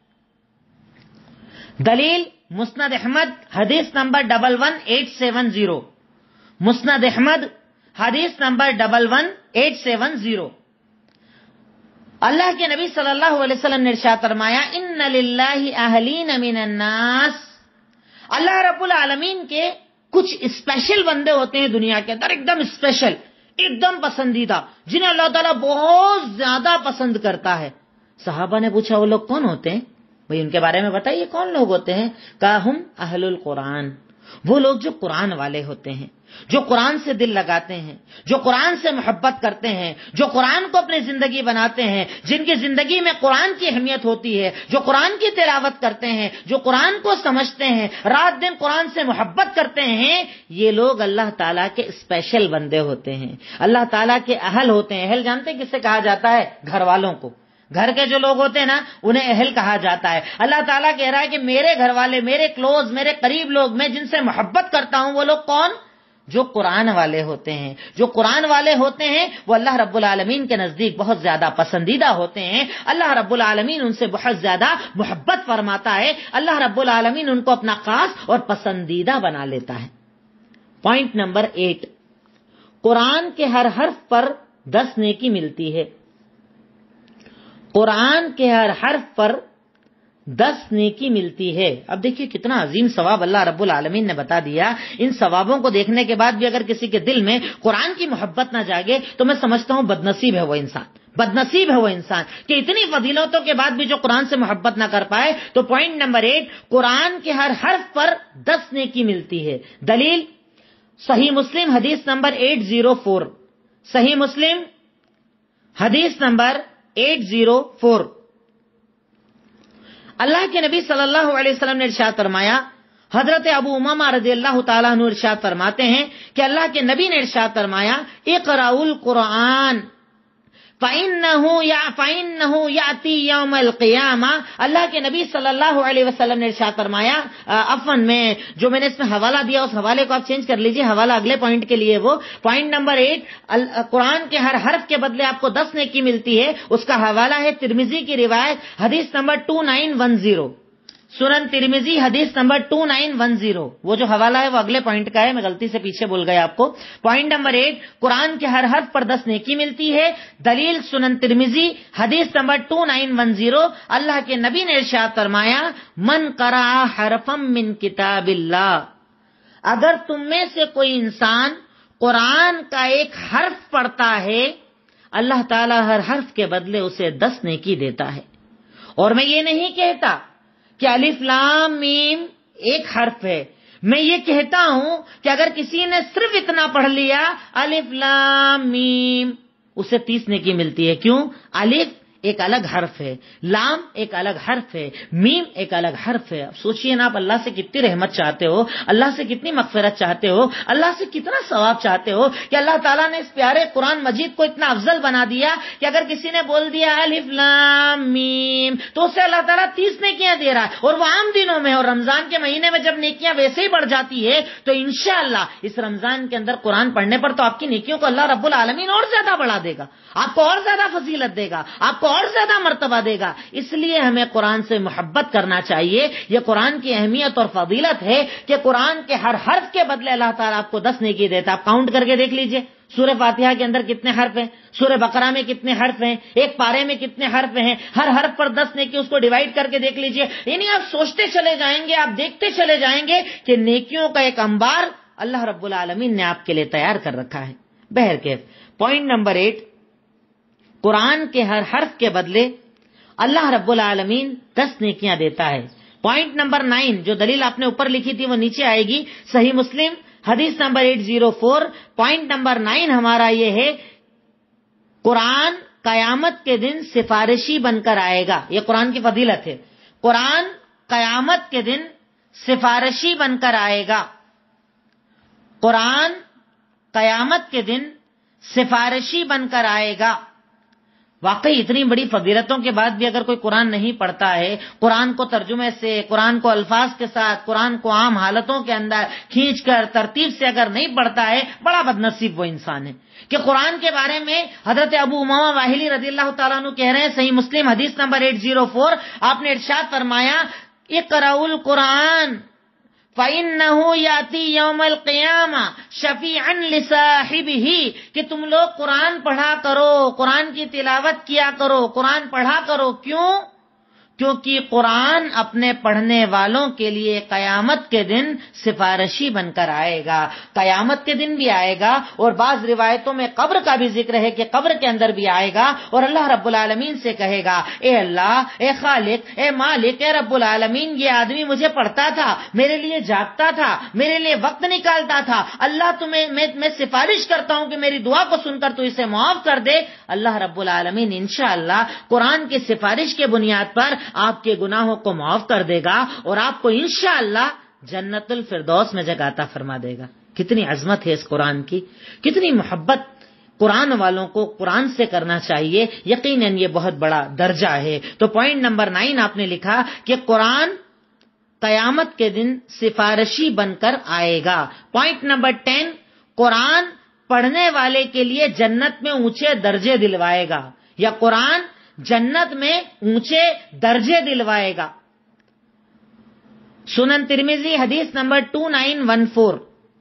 [SPEAKER 1] دلیل مسند احمد حدیث نمبر 11870، مسند احمد حدیث نمبر 11870، اللہ کے نبی صلی اللہ علیہ وسلم نے ارشاد فرمایا ان للہ اہلین من الناس، اللہ رب العالمین کے کچھ اسپیشل بندے ہوتے ہیں دنیا کے اندر، ایک دم اسپیشل، ایک دم پسندیدہ، جنہیں اللہ تعالیٰ بہت زیادہ پسند کرتا ہے۔ صحابہ نے پوچھا وہ لوگ کون ہوتے ہیں؟ بھئی ان کے بارے میں بتائیے کون لوگ ہوتے ہیں؟ کہا ہم اہل القرآن، وہ لوگ جو قرآن والے ہوتے ہیں، جو قرآن سے دل لگاتے ہیں، جو قرآن سے محبت کرتے ہیں، جو قرآن کو اپنی زندگی بناتے ہیں، جن کی زندگی میں قرآن کی اہمیت ہوتی ہے، جو قرآن کی تلاوت کرتے ہیں، جو قرآن کو سمجھتے ہیں، رات دن قرآن سے محبت کرتے ہیں، یہ لوگ اللہ تعالیٰ کے اسپیشل بندے ہوتے ہیں، اللہ تعالیٰ کے اہل ہوتے ہیں۔ اہل جانتے ہیں کس سے کہا جاتا ہے؟ گھر والوں کو۔ گھر کے جو لوگ ہوتے ہیں نا انہیں اہل کہا جاتا ہے. اللہ تعالیٰ کہہ رہا ہے کہ میرے گھر والے، میرے کلوز، میرے قریب لوگ، میں جن سے محبت کرتا ہوں وہ لوگ کون؟ جو قرآن والے ہوتے ہیں. جو قرآن والے ہوتے ہیں وہ اللہ رب العالمین کے نزدیک بہت زیادہ پسندیدہ ہوتے ہیں. اللہ رب العالمین ان سے بہت زیادہ محبت فرماتا ہے. اللہ رب العالمین ان کو اپنا خاص اور پسندیدہ بنا لیتا ہے. پوائنٹ نمبر 8، قرآن کے ہر حرف پر 10 نیکی ملتی ہے. قرآن کے ہر حرف پر 10 نیکی ملتی ہے. اب دیکھیے کتنا عظیم ثواب اللہ رب العالمین نے بتا دیا. ان ثوابوں کو دیکھنے کے بعد بھی اگر کسی کے دل میں قرآن کی محبت نہ جاگے تو میں سمجھتا ہوں بدنصیب ہے وہ انسان، بدنصیب ہے وہ انسان کہ اتنی فضیلتوں کے بعد بھی جو قرآن سے محبت نہ کر پائے. تو پوائنٹ نمبر 8، قرآن کے ہر حرف پر 10 نیکی ملتی ہے. دلیل صحیح مسلم حدیث نمبر 804، صحیح مسلم حدیث نمبر 804. اللہ کے نبی صلی اللہ علیہ وسلم نے ارشاد فرمایا، حضرت ابو امامہ رضی اللہ تعالیٰ عنہ ارشاد فرماتے ہیں کہ اللہ کے نبی نے ارشاد فرمایا، اقرأوا القرآن فَإِنَّهُ يَأْتِي يَوْمَ الْقِيَامَةِ. اللہ کے نبی صلی اللہ علیہ وسلم نے ارشاد فرمایا، عفواً میں جو میں نے اس میں حوالہ دیا اس حوالے کو آپ چینج کر لیجئے، حوالہ اگلے پوائنٹ کے لیے. وہ پوائنٹ نمبر 8، قرآن کے ہر حرف کے بدلے آپ کو 10 نیکی ملتی ہے. اس کا حوالہ ہے ترمذی کی روایت حدیث نمبر 2910، سنن ترمذی حدیث نمبر 2910. وہ جو حوالہ ہے وہ اگلے پوائنٹ کا ہے، میں غلطی سے پیچھے بول گیا آپ کو. پوائنٹ نمبر 8، قرآن کے ہر حرف پر 10 نیکی ملتی ہے. دلیل سنن ترمذی حدیث نمبر 2910. اللہ کے نبی نے ارشاد فرمایا، من قرأ حرفا من کتاب اللہ، اگر تم میں سے کوئی انسان قرآن کا ایک حرف پڑھتا ہے اللہ تعالیٰ ہر حرف کے بدلے اسے 10 نیکی دیتا ہے. اور میں یہ نہیں کہتا کہ الف لام میم ایک حرف ہے، میں یہ کہتا ہوں کہ اگر کسی نے صرف اتنا پڑھ لیا الف لام میم اسے 30 نیکی ملتی ہے. کیوں؟ الف ایک الگ حرف ہے، لام ایک الگ حرف ہے، میم ایک الگ حرف ہے. اب سوچئے نا، آپ اللہ سے کتنی رحمت چاہتے ہو، اللہ سے کتنی مغفرت چاہتے ہو، اللہ سے کتنا ثواب چاہتے ہو کہ اللہ تعالیٰ نے اس پیارے قرآن مجید کو اتنا افضل بنا دیا کہ اگر کسی نے بول دیا الف لام میم تو اسے اللہ تعالیٰ 30 نیکیاں دے رہا ہے. اور وہ عام دنوں میں اور رمضان کے مہینے میں جب نیکیاں ویسے ہی بڑھ جاتی ہے تو انشاءاللہ اس رمضان کے اندر قرآن پڑھنے پر تو آپ کی نیکیوں کو اللہ رب العالمین اور زیادہ بڑھا دے گا، آپ کو اور زیادہ فضیلت دے گا، آپ کو اور زیادہ مرتبہ دے گا. اس لیے ہمیں قرآن سے محبت کرنا چاہیے. یہ قرآن کی اہمیت اور فضیلت ہے کہ قرآن کے ہر حرف کے بدلے اللہ تعالیٰ آپ کو 10 نیکی دیتا. آپ کاؤنٹ کر کے دیکھ لیجئے، سورہ فاتحہ کے اندر کتنے حرف ہیں، سورہ بقرہ میں کتنے حرف ہیں، ایک پارے میں کتنے حرف ہیں، ہر حرف پر 10 نیکی، اس کو ڈیوائیڈ کر کے دیکھ لیجئے. یعنی آپ سوچتے چلے جائیں گے، آپ دیکھتے چلے جائیں گے کہ نیکیوں کا ایک انبار اللہ رب العالمین نے آپ کے لیے تیار کر رکھا ہے. بہرکیف پوائنٹ نمبر 8، قرآن کے ہر حرف کے بدلے اللہ رب العالمین 10 نیکیاں دیتا ہے. پوائنٹ نمبر 9، جو دلیل آپ نے اوپر لکھی تھی وہ نیچے آئے گی، صحیح مسلم حدیث نمبر 804. پوائنٹ نمبر 9 ہمارا یہ ہے، قرآن قیامت کے دن سفارشی بن کر آئے گا. یہ قرآن کی فضیلت ہے. قرآن قیامت کے دن سفارشی بن کر آئے گا. قرآن قیامت کے دن سفارشی بن کر آئے گا. واقعی اتنی بڑی فضیلتوں کے بعد بھی اگر کوئی قرآن نہیں پڑھتا ہے، قرآن کو ترجمے سے، قرآن کو الفاظ کے ساتھ، قرآن کو عام حالتوں کے اندر کھینچ کر ترتیب سے اگر نہیں پڑھتا ہے، بڑا بدنصیب وہ انسان ہے. کہ قرآن کے بارے میں حضرت ابو امامہ باہلی رضی اللہ تعالیٰ عنہ کہہ رہے ہیں، صحیح مسلم حدیث نمبر 804، آپ نے ارشاد فرمایا، اقرأوا القرآن فَإِنَّهُ يَأْتِي يَوْمَ الْقِيَامَةِ شَفِيعًا لِصَاحِبِهِ، کہ تم لوگ قرآن پڑھا کرو، قرآن کی تلاوت کیا کرو، قرآن پڑھا کرو. کیوں؟ کیونکہ قرآن اپنے پڑھنے والوں کے لیے قیامت کے دن سفارشی بن کر آئے گا. قیامت کے دن بھی آئے گا، اور بعض روایتوں میں قبر کا بھی ذکر ہے کہ قبر کے اندر بھی آئے گا، اور اللہ رب العالمین سے کہے گا، اے اللہ، اے خالق، اے مالک، اے رب العالمین، یہ آدمی مجھے پڑھتا تھا، میرے لیے جاگتا تھا، میرے لیے وقت نکالتا تھا، اللہ تمہیں میں سفارش کرتا ہوں کہ میری دعا کو سن کر تو اسے معاف کر دے. اللہ رب العالمین انشاءاللہ قرآن کی سفارش کے بنیاد پر آپ کے گناہوں کو معاف کر دے گا اور آپ کو انشاءاللہ جنت الفردوس میں جگہ عطا فرما دے گا. کتنی عظمت ہے اس قرآن کی، کتنی محبت قرآن والوں کو قرآن سے کرنا چاہیے. یقیناً یہ بہت بڑا درجہ ہے. تو پوائنٹ نمبر 9 آپ نے لکھا کہ قرآن قیامت کے دن سفارشی بن کر آئے گا. پوائنٹ نمبر 10 قرآن پڑھنے والے کے لیے جنت میں اونچے درجے دلوائے گا, یا قرآن جنت میں اونچے درجے دلوائے گا. سنن ترمذی حدیث نمبر 2914.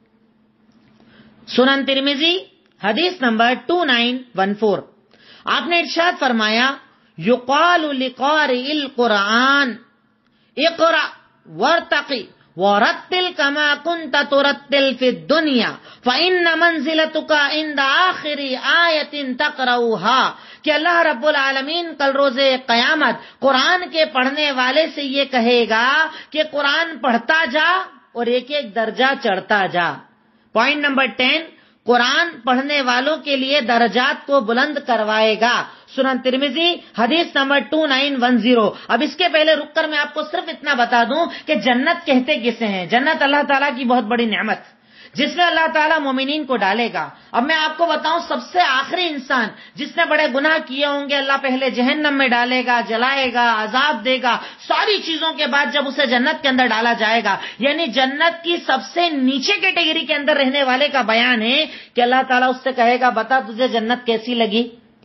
[SPEAKER 1] سنن ترمذی حدیث نمبر 2914. آپ نے ارشاد فرمایا یقال لقارئ القرآن اقرأ وارتقی ورتل کما کنت ترتل فی الدنیا فإن منزلتک عند آخر آیت تقرؤها. کہ اللہ رب العالمین کل روز قیامت قرآن کے پڑھنے والے سے یہ کہے گا کہ قرآن پڑھتا جا اور ایک ایک درجہ چڑھتا جا. پوائنٹ نمبر 10 قرآن پڑھنے والوں کے لیے درجات کو بلند کروائے گا. سنن ترمذی حدیث نمبر 2910. اب اس کے پہلے رک کر میں آپ کو صرف اتنا بتا دوں کہ جنت کہتے کسے ہیں. جنت اللہ تعالیٰ کی بہت بڑی نعمت جس میں اللہ تعالیٰ مومنین کو ڈالے گا. اب میں آپ کو بتاؤں سب سے آخری انسان جس نے بڑے گناہ کیے ہوں گے اللہ پہلے جہنم میں ڈالے گا, جلائے گا, عذاب دے گا, ساری چیزوں کے بعد جب اسے جنت کے اندر ڈالا جائے گا, یعنی جنت کی سب سے نیچے کیٹیگری کے اندر رہنے والے کا بیان ہے کہ اللہ تعالیٰ اس سے کہے گا بتا تجھے جنت کیسی لگی,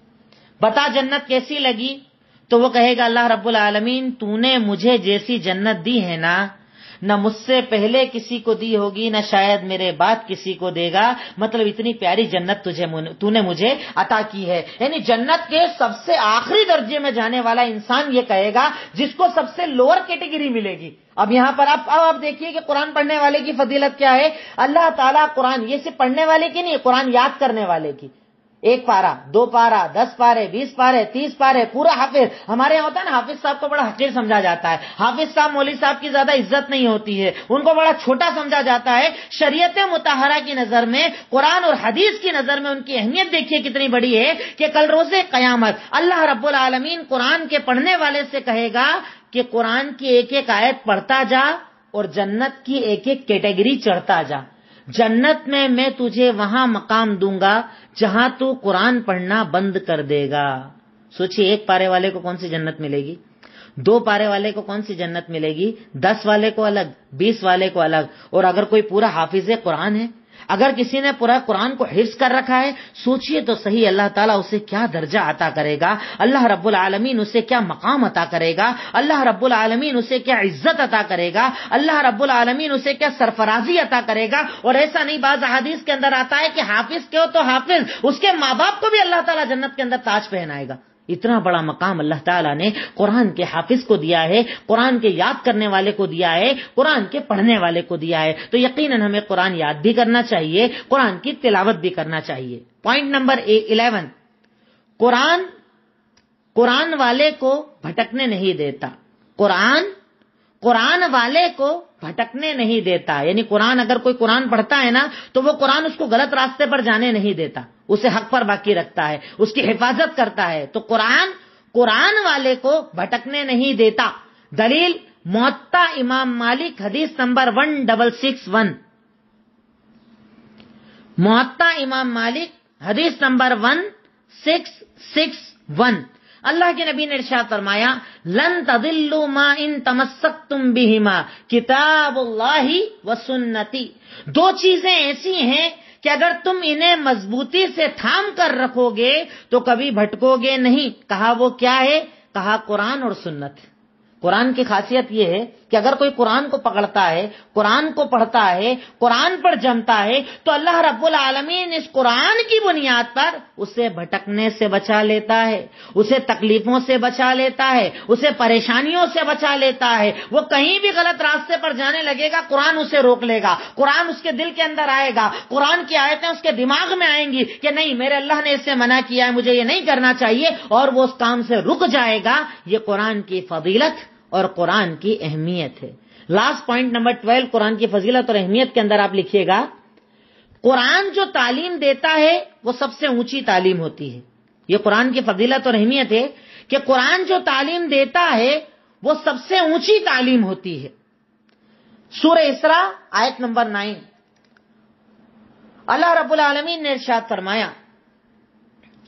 [SPEAKER 1] بتا جنت کیسی لگی. تو وہ کہے گا اللہ رب العالمین تو نے مجھے جیسی جنت دی ہے نا, نہ مجھ سے پہلے کسی کو دی ہوگی, نہ شاید میرے بعد کسی کو دے گا. مطلب اتنی پیاری جنت تو نے مجھے عطا کی ہے. یعنی جنت کے سب سے آخری درجے میں جانے والا انسان یہ کہے گا جس کو سب سے لوور کیٹیگری ملے گی. اب یہاں پر آپ دیکھیے کہ قرآن پڑھنے والے کی فضیلت کیا ہے. اللہ تعالیٰ قرآن یہ صرف پڑھنے والے کی نہیں, قرآن یاد کرنے والے کی. 1 پارہ 2 پارہ 10 پارے 20 پارے 30 پارے پورا حافظ. ہمارے یہاں ہوتا ہے نا حافظ صاحب کو بڑا حقیر سمجھا جاتا ہے. حافظ صاحب مولوی صاحب کی زیادہ عزت نہیں ہوتی ہے, ان کو بڑا چھوٹا سمجھا جاتا ہے. شریعت مطہرہ کی نظر میں, قرآن اور حدیث کی نظر میں ان کی اہمیت دیکھیے کتنی بڑی ہے کہ کل روز قیامت اللہ رب العالمین قرآن کے پڑھنے والے سے کہے گا کہ قرآن کی ایک ایک آیت پڑھتا جا اور جنت کی ایک ایک کیٹیگری چڑھتا جا. جنت میں تجھے وہاں مقام دوں گا جہاں تو قرآن پڑھنا بند کر دے گا. سوچئے 1 پارے والے کو کون سی جنت ملے گی, 2 پارے والے کو کون سی جنت ملے گی, 10 والے کو الگ, 20 والے کو الگ. اور اگر کوئی پورا حافظ قرآن ہے, اگر کسی نے پورا قرآن کو حفظ کر رکھا ہے, سوچئے تو صحیح اللہ تعالیٰ اسے کیا درجہ عطا کرے گا, اللہ رب العالمین اسے کیا مقام عطا کرے گا, اللہ رب العالمین اسے کیا عزت عطا کرے گا, اللہ رب العالمین اسے کیا سرفرازی عطا کرے گا. اور ایسا نہیں, بعض احادیث کے اندر آتا ہے کہ حافظ کیوں تو حافظ اس کے ماں باپ کو بھی اللہ تعالیٰ جنت کے اندر تاج پہنائے گا. اتنا بڑا مقام اللہ تعالیٰ نے قرآن کے حافظ کو دیا ہے, قرآن کے یاد کرنے والے کو دیا ہے, قرآن کے پڑھنے والے کو دیا ہے. تو یقیناً ہمیں قرآن یاد بھی کرنا چاہیے, قرآن کی تلاوت بھی کرنا چاہیے. پوائنٹ نمبر 11 قرآن والے کو بھٹکنے نہیں دیتا. قرآن والے کو بھٹکنے نہیں دیتا. یعنی قرآن, اگر کوئی قرآن پڑھتا ہے نا تو وہ قرآن اس کو غلط راستے پر جانے نہیں دیتا, اسے حق پر باقی رکھتا ہے, اس کی حفاظت کرتا ہے. تو قرآن والے کو بھٹکنے نہیں دیتا. دلیل موطا امام مالک حدیث نمبر 1661. موطا امام مالک حدیث نمبر 1661. اللہ کے نبی نے ارشاد فرمایا لن تضلوا ما ان تمسکتم بہما کتاب اللہ و سنتی. 2 چیزیں ایسی ہیں کہ اگر تم انہیں مضبوطی سے تھام کر رکھو گے تو کبھی بھٹکو گے نہیں. کہا وہ کیا ہے؟ کہا قرآن اور سنت. قرآن کی خاصیت یہ ہے کہ اگر کوئی قرآن کو پکڑتا ہے, قرآن کو پڑھتا ہے, قرآن پر جمتا ہے تو اللہ رب العالمین اس قرآن کی بنیاد پر اسے بھٹکنے سے بچا لیتا ہے, اسے تکلیفوں سے بچا لیتا ہے, اسے پریشانیوں سے بچا لیتا ہے. وہ کہیں بھی غلط راستے پر جانے لگے گا قرآن اسے روک لے گا, قرآن اس کے دل کے اندر آئے گا, قرآن کی آیتیں اس کے دماغ میں آئیں گی کہ نہیں میرے اللہ نے اس سے منع کیا ہے, مجھے یہ نہیں کرنا چاہیے, اور وہ اس کام سے رک جائے گا. یہ قرآن کی فضیلت اور قرآن کی اہمیت ہے. لاسٹ پوائنٹ نمبر 12 قرآن کی فضیلت اور اہمیت کے اندر آپ لکھیے گا قرآن جو تعلیم دیتا ہے وہ سب سے اونچی تعلیم ہوتی ہے. یہ قرآن کی فضیلت اور اہمیت ہے کہ قرآن جو تعلیم دیتا ہے وہ سب سے اونچی تعلیم ہوتی ہے. سورہ اسراء آیت نمبر 9 اللہ رب العالمین نے ارشاد فرمایا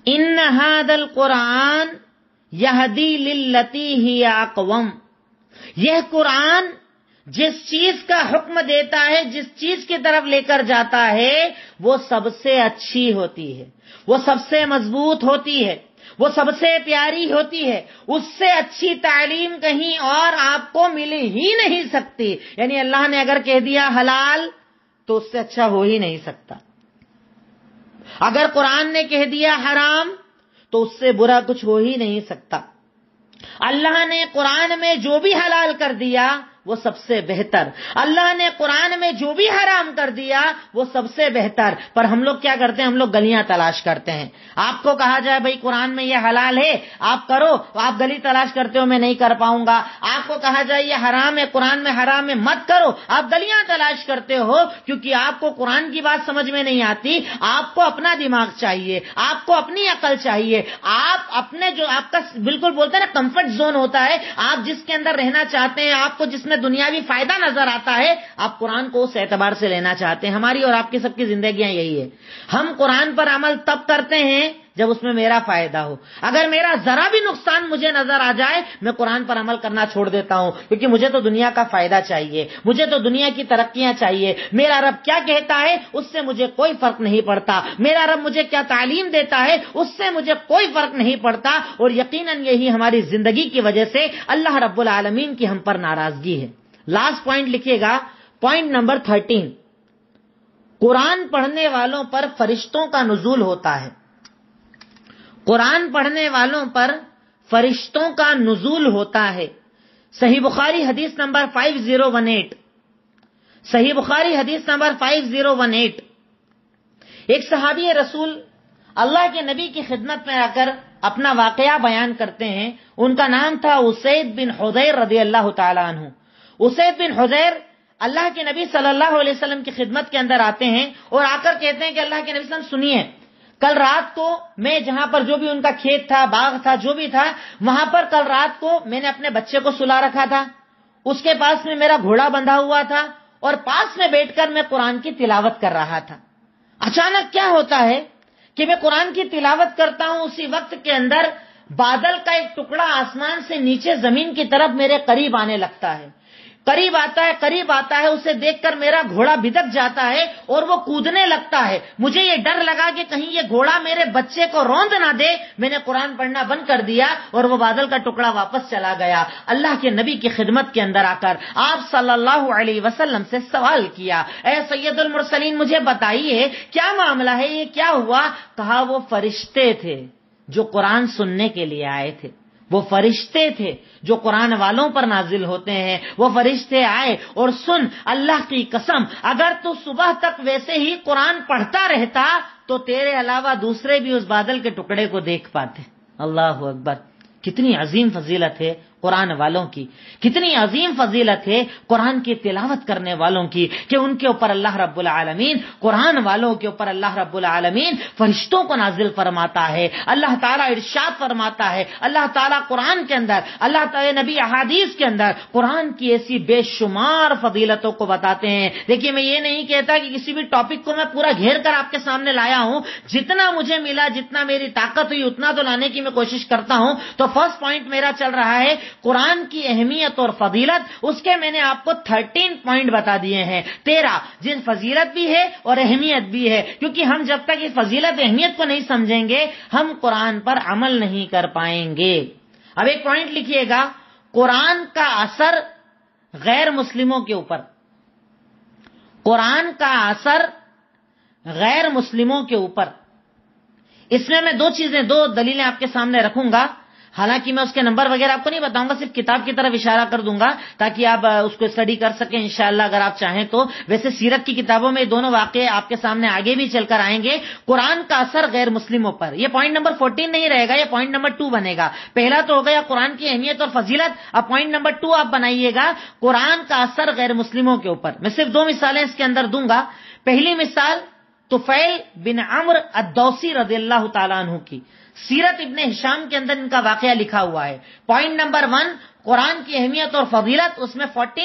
[SPEAKER 1] ان ھذا القرآن یہدی للتی ہی اقوم، یہ قرآن جس چیز کا حکم دیتا ہے، جس چیز کی طرف لے کر جاتا ہے، وہ سب سے اچھی ہوتی ہے، وہ سب سے مضبوط ہوتی ہے، وہ سب سے پیاری ہوتی ہے، اس سے اچھی تعلیم کہیں اور آپ کو مل ہی نہیں سکتی۔ یعنی اللہ نے اگر کہہ دیا حلال تو اس سے اچھا ہو ہی نہیں سکتا، اگر قرآن نے کہہ دیا حرام تو اس سے برا کچھ ہو ہی نہیں سکتا۔ اللہ نے قرآن میں جو بھی حلال کر دیا وہ سب سے بہتر، اللہ نے قرآن میں جو بھی حرام کر دیا وہ سب سے بہتر۔ پر ہم لوگ کیا کرتے ہیں؟ ہم لوگ گلیاں تلاش کرتے ہیں۔ آپ کو کہا جائے بھائی قرآن میں یہ حلال ہے آپ کرو، آپ گلی تلاش کرتے ہو میں نہیں کر پاؤں گا۔ آپ کو کہا جائے یہ حرام ہے، قرآن میں حرام ہے مت کرو، آپ گلیاں تلاش کرتے ہو، کیونکہ آپ کو قرآن کی بات سمجھ میں نہیں آتی۔ آپ کو اپنا دماغ چاہیے، آپ کو اپنی عقل چاہیے، آپ اپنے جو آپ کا بالکل بولتے ہیں نا کمفرٹ زون ہوتا ہے، آپ جس کے اندر رہنا چاہتے ہیں، آپ کو جس میں دنیاوی فائدہ نظر آتا ہے، آپ قرآن کو اس اعتبار سے لینا چاہتے ہیں۔ ہماری اور آپ کی سب کی زندگیاں یہی ہے، ہم قرآن پر عمل تب کرتے ہیں جب اس میں میرا فائدہ ہو۔ اگر میرا ذرا بھی نقصان مجھے نظر آ جائے میں قرآن پر عمل کرنا چھوڑ دیتا ہوں، کیونکہ مجھے تو دنیا کا فائدہ چاہیے، مجھے تو دنیا کی ترقیاں چاہیے۔ میرا رب کیا کہتا ہے اس سے مجھے کوئی فرق نہیں پڑتا، میرا رب مجھے کیا تعلیم دیتا ہے اس سے مجھے کوئی فرق نہیں پڑتا۔ اور یقیناً یہی ہماری زندگی کی وجہ سے اللہ رب العالمین کی ہم پر ناراضگی ہے۔ لاسٹ پوائنٹ لکھیے گا، پوائنٹ نمبر 13، قرآن پڑھنے والوں پر فرشتوں کا نزول ہوتا ہے۔ قرآن پڑھنے والوں پر فرشتوں کا نزول ہوتا ہے۔ صحیح بخاری حدیث نمبر 5018، صحیح بخاری حدیث نمبر 5018، ایک صحابی رسول اللہ کے نبی کی خدمت میں آ کر اپنا واقعہ بیان کرتے ہیں۔ ان کا نام تھا اسید بن حضیر رضی اللہ تعالی عنہ۔ اسید بن حضیر اللہ کے نبی صلی اللہ علیہ وسلم کی خدمت کے اندر آتے ہیں اور آ کر کہتے ہیں کہ اللہ کے نبی صلی اللہ علیہ وسلم سنیے، کل رات کو میں جہاں پر جو بھی ان کا کھیت تھا، باغ تھا، جو بھی تھا، وہاں پر کل رات کو میں نے اپنے بچے کو سلا رکھا تھا، اس کے پاس میں میرا گھوڑا بندھا ہوا تھا اور پاس میں بیٹھ کر میں قرآن کی تلاوت کر رہا تھا۔ اچانک کیا ہوتا ہے کہ میں قرآن کی تلاوت کرتا ہوں، اسی وقت کے اندر بادل کا ایک ٹکڑا آسمان سے نیچے زمین کی طرف میرے قریب آنے لگتا ہے، قریب آتا ہے، اسے دیکھ کر میرا گھوڑا بھدک جاتا ہے اور وہ کودنے لگتا ہے۔ مجھے یہ ڈر لگا کہ کہیں یہ گھوڑا میرے بچے کو روند نہ دے، میں نے قرآن پڑھنا بند کر دیا اور وہ بادل کا ٹکڑا واپس چلا گیا۔ اللہ کے نبی کی خدمت کے اندر آ کر آپ صلی اللہ علیہ وسلم سے سوال کیا، اے سید المرسلین مجھے بتائیے کیا معاملہ ہے، یہ کیا ہوا؟ کہا وہ فرشتے تھے جو قرآن سننے کے لیے آئے تھے، وہ فرشتے تھے جو قرآن والوں پر نازل ہوتے ہیں۔ وہ فرشتے آئے اور سن، اللہ کی قسم اگر تو صبح تک ویسے ہی قرآن پڑھتا رہتا تو تیرے علاوہ دوسرے بھی اس بادل کے ٹکڑے کو دیکھ پاتے۔ اللہ اکبر! کتنی عظیم فضیلت ہے قرآن والوں کی، کتنی عظیم فضیلت ہے قرآن کی تلاوت کرنے والوں کی، کہ ان کے اوپر اللہ رب العالمین، قرآن والوں کے اوپر اللہ رب العالمین فرشتوں کو نازل فرماتا ہے۔ اللہ تعالیٰ ارشاد فرماتا ہے، اللہ تعالیٰ قرآن کے اندر، اللہ تعالیٰ نبی احادیث کے اندر قرآن کی ایسی بے شمار فضیلتوں کو بتاتے ہیں۔ دیکھیے میں یہ نہیں کہتا کہ کسی بھی ٹاپک کو میں پورا گھیر کر آپ کے سامنے لایا ہوں، جتنا مجھے ملا، جتنا میری طاقت ہوئی اتنا تو لانے کی میں کوشش کرتا ہوں۔ تو فرسٹ پوائنٹ میرا چل رہا ہے قرآن کی اہمیت اور فضیلت، اس کے میں نے آپ کو 13 پوائنٹ بتا دیے ہیں، 13 جن فضیلت بھی ہے اور اہمیت بھی ہے، کیونکہ ہم جب تک اس فضیلت اہمیت کو نہیں سمجھیں گے ہم قرآن پر عمل نہیں کر پائیں گے۔ اب ایک پوائنٹ لکھیے گا، قرآن کا اثر غیر مسلموں کے اوپر، قرآن کا اثر غیر مسلموں کے اوپر۔ اس میں دو دلیلیں آپ کے سامنے رکھوں گا، حالانکہ میں اس کے نمبر وغیرہ آپ کو نہیں بتاؤں گا، صرف کتاب کی طرف اشارہ کر دوں گا تاکہ آپ اس کو اسٹڈی کر سکیں انشاءاللہ اگر آپ چاہیں تو۔ ویسے سیرت کی کتابوں میں دونوں واقعے آپ کے سامنے آگے بھی چل کر آئیں گے۔ قرآن کا اثر غیر مسلموں پر، یہ پوائنٹ نمبر 14 نہیں رہے گا، یہ پوائنٹ نمبر 2 بنے گا۔ پہلا تو ہو گیا قرآن کی اہمیت اور فضیلت، اب پوائنٹ نمبر 2 آپ بنائیے گا قرآن کا اثر غیر مسلموں کے اوپر۔ میں صرف 2 مثالیں اس کے اندر دوں گا۔ پہلی مثال طفیل بن عمرو الدوسی رضی اللہ تعالیٰ عنہ کی، سیرت ابن ہشام کے اندر ان کا واقعہ لکھا ہوا ہے۔ پوائنٹ نمبر 1، قرآن کی اہمیت اور فضیلت، اس میں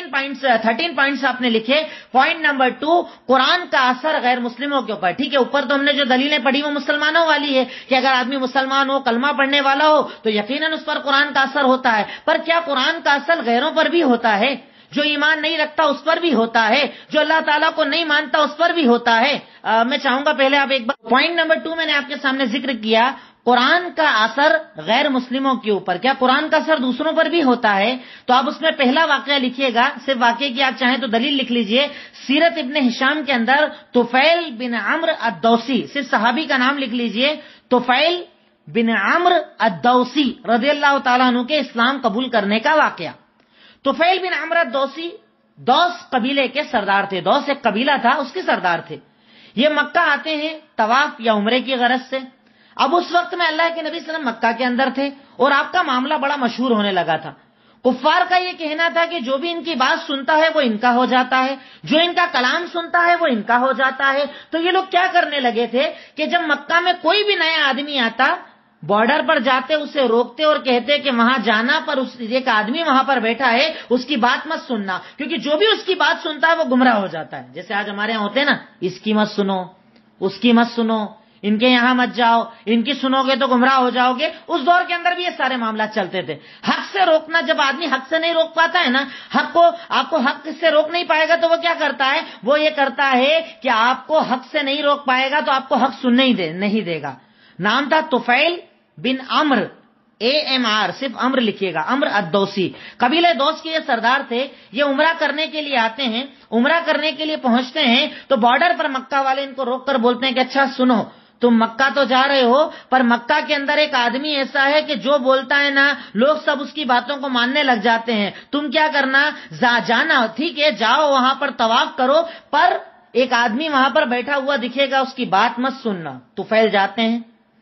[SPEAKER 1] 13 پوائنٹس آپ نے لکھے. پوائنٹ نمبر 2، قرآن کا اثر غیر مسلموں کے اوپر. ٹھیک ہے، اوپر تو ہم نے جو دلیلیں پڑھی وہ مسلمانوں والی ہے کہ اگر آدمی مسلمان ہو، کلمہ پڑھنے والا ہو تو یقیناً اس پر قرآن کا اثر ہوتا ہے. پر کیا قرآن کا اثر غیروں پر بھی ہوتا ہے؟ جو ایمان نہیں رکھتا اس پر بھی ہوتا ہے، جو اللہ تعالیٰ کو نہیں مانتا اس پر بھی ہوتا ہے. میں چاہوں گا پہلے آپ ایک بار پوائنٹ نمبر 2 میں نے آپ کے سامنے ذکر کیا قرآن کا اثر غیر مسلموں کے اوپر. کیا قرآن کا اثر دوسروں پر بھی ہوتا ہے؟ تو آپ اس میں پہلا واقعہ لکھیے گا. صرف واقعے کی آپ چاہیں تو دلیل لکھ لیجئے. سیرت ابن ہشام کے اندر طفیل بن عمرو الدوسی، صرف صحابی کا نام لکھ لیجئے، طفیل بن عمرو الدوسی رضی اللہ تعالیٰ عنہ کے اسلام قبول کرنے کا واقعہ. طفیل بن عمرو الدوسی دوس قبیلے کے سردار تھے. دوس ایک قبیلہ تھا، اس کے سردار تھے. یہ مکہ آتے ہیں طواف یا عمرے کی غرض سے. اب اس وقت میں اللہ کے نبی صلی اللہ علیہ وسلم مکہ کے اندر تھے اور آپ کا معاملہ بڑا مشہور ہونے لگا تھا. کفار کا یہ کہنا تھا کہ جو بھی ان کی بات سنتا ہے وہ ان کا ہو جاتا ہے، جو ان کا کلام سنتا ہے وہ ان کا ہو جاتا ہے. تو یہ لوگ کیا کرنے لگے تھے کہ جب مکہ میں کوئی بھی نیا آدمی آتا، بارڈر پر جاتے اسے روکتے اور کہتے کہ وہاں جانا، پر ایک آدمی وہاں پر بیٹھا ہے اس کی بات مت سننا، کیونکہ جو بھی اس کی بات سنتا ہے وہ گمراہ ہو جاتا ہے. جیسے آج ہمارے یہاں ہوتے ہیں نا، اس کی مت سنو، اس کی مت سنو، ان کے یہاں مت جاؤ، ان کی سنو گے تو گمراہ ہو جاؤ گے. اس دور کے اندر بھی یہ سارے معاملات چلتے تھے. حق سے روکنا، جب آدمی حق سے نہیں روک پاتا ہے نا، آپ کو حق سے روک نہیں پائے گا تو وہ کیا کرتا ہے؟ وہ یہ کرتا ہے کہ آپ کو حق سے نہیں روک پائے گا تو آپ کو حق سننے ہی نہیں دے گا. نام تھا طفیل بن عمرو، AMR، صرف عمرو لکھیے گا، عمرو الدوسی. قبیلہ دوس کے یہ سردار تھے. یہ عمرہ کرنے کے لیے آتے ہیں. عمرہ کرنے کے لیے پہنچتے ہیں تو بارڈر پر مکہ والے ان کو روک کر بولتے ہیں کہ اچھا سنو، تم مکہ تو جا رہے ہو پر مکہ کے اندر ایک آدمی ایسا ہے کہ جو بولتا ہے نا لوگ سب اس کی باتوں کو ماننے لگ جاتے ہیں. تم کیا کرنا، جانا، ٹھیک ہے، جاؤ وہاں پر طواف کرو، پر ایک آدمی وہاں پر بیٹھا ہوا دکھے گا، اس کی بات مت سننا. طفیل جاتے ہیں،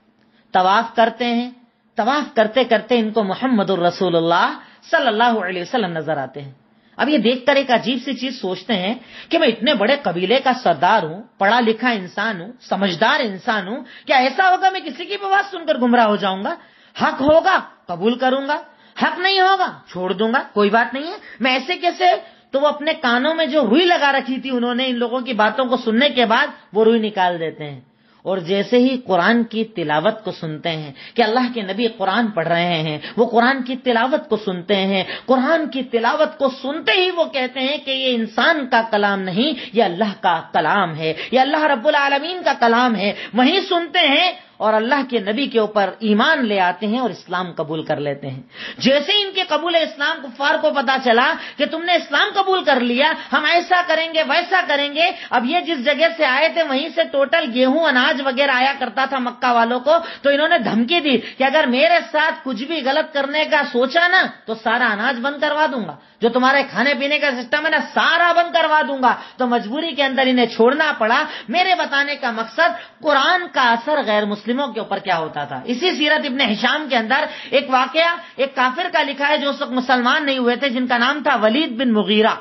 [SPEAKER 1] طواف کرتے ہیں. طواف کرتے کرتے ان کو محمد الرسول اللہ صلی اللہ علیہ وسلم نظر آتے ہیں. اب یہ دیکھ کر ایک عجیب سی چیز سوچتے ہیں کہ میں اتنے بڑے قبیلے کا سردار ہوں، پڑھا لکھا انسان ہوں، سمجھدار انسان ہوں، کیا ایسا ہوگا میں کسی کی بھی بات سن کر گمراہ ہو جاؤں گا؟ حق ہوگا قبول کروں گا، حق نہیں ہوگا چھوڑ دوں گا، کوئی بات نہیں ہے. میں ایسے کیسے؟ تو وہ اپنے کانوں میں جو روئی لگا رکھی تھی انہوں نے ان لوگوں کی باتوں کو سننے کے بعد وہ روئی نکال دیتے ہیں. اور جیسے ہی قرآن کی تلاوت کو سنتے ہیں کہ اللہ کے نبی قرآن پڑھ رہے ہیں، وہ قرآن کی تلاوت کو سنتے ہیں. قرآن کی تلاوت کو سنتے ہی وہ کہتے ہیں کہ یہ انسان کا کلام نہیں، یہ اللہ کا کلام ہے، یہ اللہ رب العالمین کا کلام ہے. وہیں سنتے ہیں اور اللہ کے نبی کے اوپر ایمان لے آتے ہیں اور اسلام قبول کر لیتے ہیں. جیسے ان کے قبول اسلام کفار کو پتا چلا کہ تم نے اسلام قبول کر لیا، ہم ایسا کریں گے ویسا کریں گے. اب یہ جس جگہ سے آئے تھے وہیں سے ٹوٹل گیہوں اناج وغیرہ آیا کرتا تھا مکہ والوں کو، تو انہوں نے دھمکی دی کہ اگر میرے ساتھ کچھ بھی غلط کرنے کا سوچا نا تو سارا اناج بند کروا دوں گا، جو تمہارے کھانے پینے کا سسٹم ہے نا سارا بند کروا دوں گا. تو مجبوری کے اندر انہیں چھوڑنا پڑا. میرے بتانے کا مقصد قرآن کا اثر غیر مسلموں کے اوپر کیا ہوتا تھا. اسی سیرت ابن ہشام کے اندر ایک واقعہ ایک کافر کا لکھا ہے جو اس وقت مسلمان نہیں ہوئے تھے، جن کا نام تھا ولید بن مغیرہ.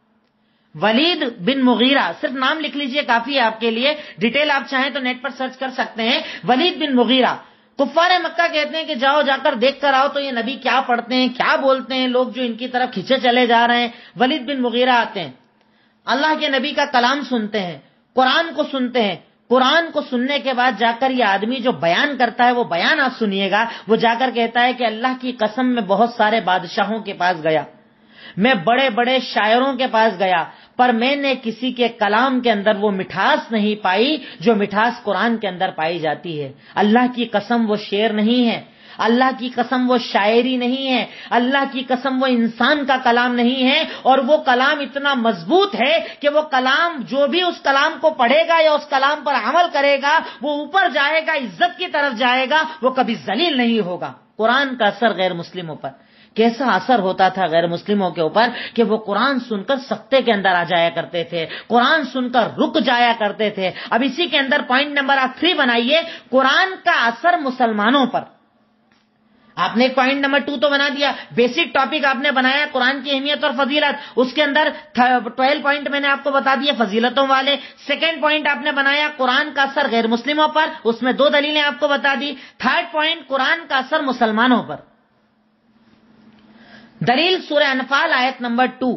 [SPEAKER 1] ولید بن مغیرہ، صرف نام لکھ لیجئے کافی ہے آپ کے لیے، ڈیٹیل آپ چاہیں تو نیٹ پر سرچ کر سکتے ہیں. ولید بن مغیرہ. کفار مکہ کہتے ہیں کہ جاؤ جا کر دیکھ کر آؤ تو یہ نبی کیا پڑھتے ہیں، کیا بولتے ہیں، لوگ جو ان کی طرف کھینچے چلے جا رہے ہیں. ولید بن مغیرہ آتے ہیں، اللہ کے نبی کا کلام سنتے ہیں، قرآن کو سنتے ہیں. قرآن کو سننے کے بعد جا کر یہ آدمی جو بیان کرتا ہے وہ بیان آپ سنیے گا. وہ جا کر کہتا ہے کہ اللہ کی قسم میں بہت سارے بادشاہوں کے پاس گیا، میں بڑے بڑے شاعروں کے پاس گیا، پر میں نے کسی کے کلام کے اندر وہ مٹھاس نہیں پائی جو مٹھاس قرآن کے اندر پائی جاتی ہے. اللہ کی قسم وہ شعر نہیں ہے، اللہ کی قسم وہ شاعری نہیں ہے، اللہ کی قسم وہ انسان کا کلام نہیں ہے. اور وہ کلام اتنا مضبوط ہے کہ وہ کلام جو بھی اس کلام کو پڑھے گا یا اس کلام پر عمل کرے گا وہ اوپر جائے گا، عزت کی طرف جائے گا، وہ کبھی ذلیل نہیں ہوگا. قرآن کا اثر غیر مسلموں پر کیسا اثر ہوتا تھا غیر مسلموں کے اوپر کہ وہ قرآن سن کر سختے کے اندر آ جایا کرتے تھے، قرآن سن کر رک جایا کرتے تھے. اب اسی کے اندر پوائنٹ نمبر آپ 3 بنائیے، قرآن کا اثر مسلمانوں پر. آپ نے ایک پوائنٹ نمبر 2 تو بنا دیا، بیسک ٹاپک آپ نے بنایا قرآن کی اہمیت اور فضیلت. اس کے اندر 12 پوائنٹ میں نے آپ کو بتا دیے فضیلتوں والے. سیکنڈ پوائنٹ آپ نے بنایا قرآن کا اثر غیر مسلموں پر، اس میں 2 دلیلیں آپ کو بتا دی. تھرڈ پوائنٹ قرآن کا اثر مسلمانوں پر. دلیل سورہ انفال آیت نمبر 2،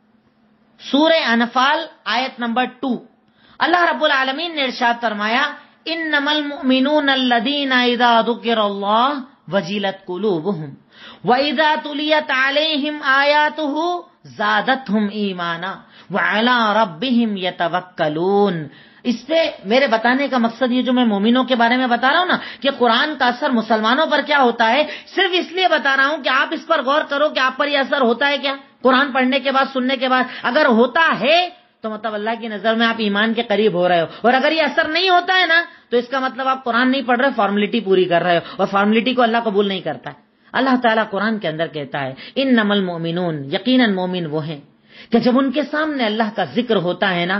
[SPEAKER 1] سورہ انفال آیت نمبر 2، اللہ رب العالمین نے ارشاد فرمایا انما المؤمنون الذین اذا ذکر اللہ وجلت قلوبهم واذا تلیت علیہم آیاتہ زادتہم ایمانا وعلی ربہم یتوکلون۔ اس پہ میرے بتانے کا مقصد یہ جو میں مومنوں کے بارے میں بتا رہا ہوں نا کہ قرآن کا اثر مسلمانوں پر کیا ہوتا ہے، صرف اس لیے بتا رہا ہوں کہ آپ اس پر غور کرو کہ آپ پر یہ اثر ہوتا ہے کیا قرآن پڑھنے کے بعد، سننے کے بعد۔ اگر ہوتا ہے تو مطلب اللہ کی نظر میں آپ ایمان کے قریب ہو رہے ہو، اور اگر یہ اثر نہیں ہوتا ہے نا تو اس کا مطلب آپ قرآن نہیں پڑھ رہے، فارملٹی پوری کر رہے ہو، اور فارملٹی کو اللہ قبول نہیں کرتا ہے۔ اللہ تعالیٰ قرآن کے اندر کہتا ہے انما المؤمنون، یقیناً مومن وہ ہیں کہ جب ان کے سامنے اللہ کا ذکر ہوتا ہے نا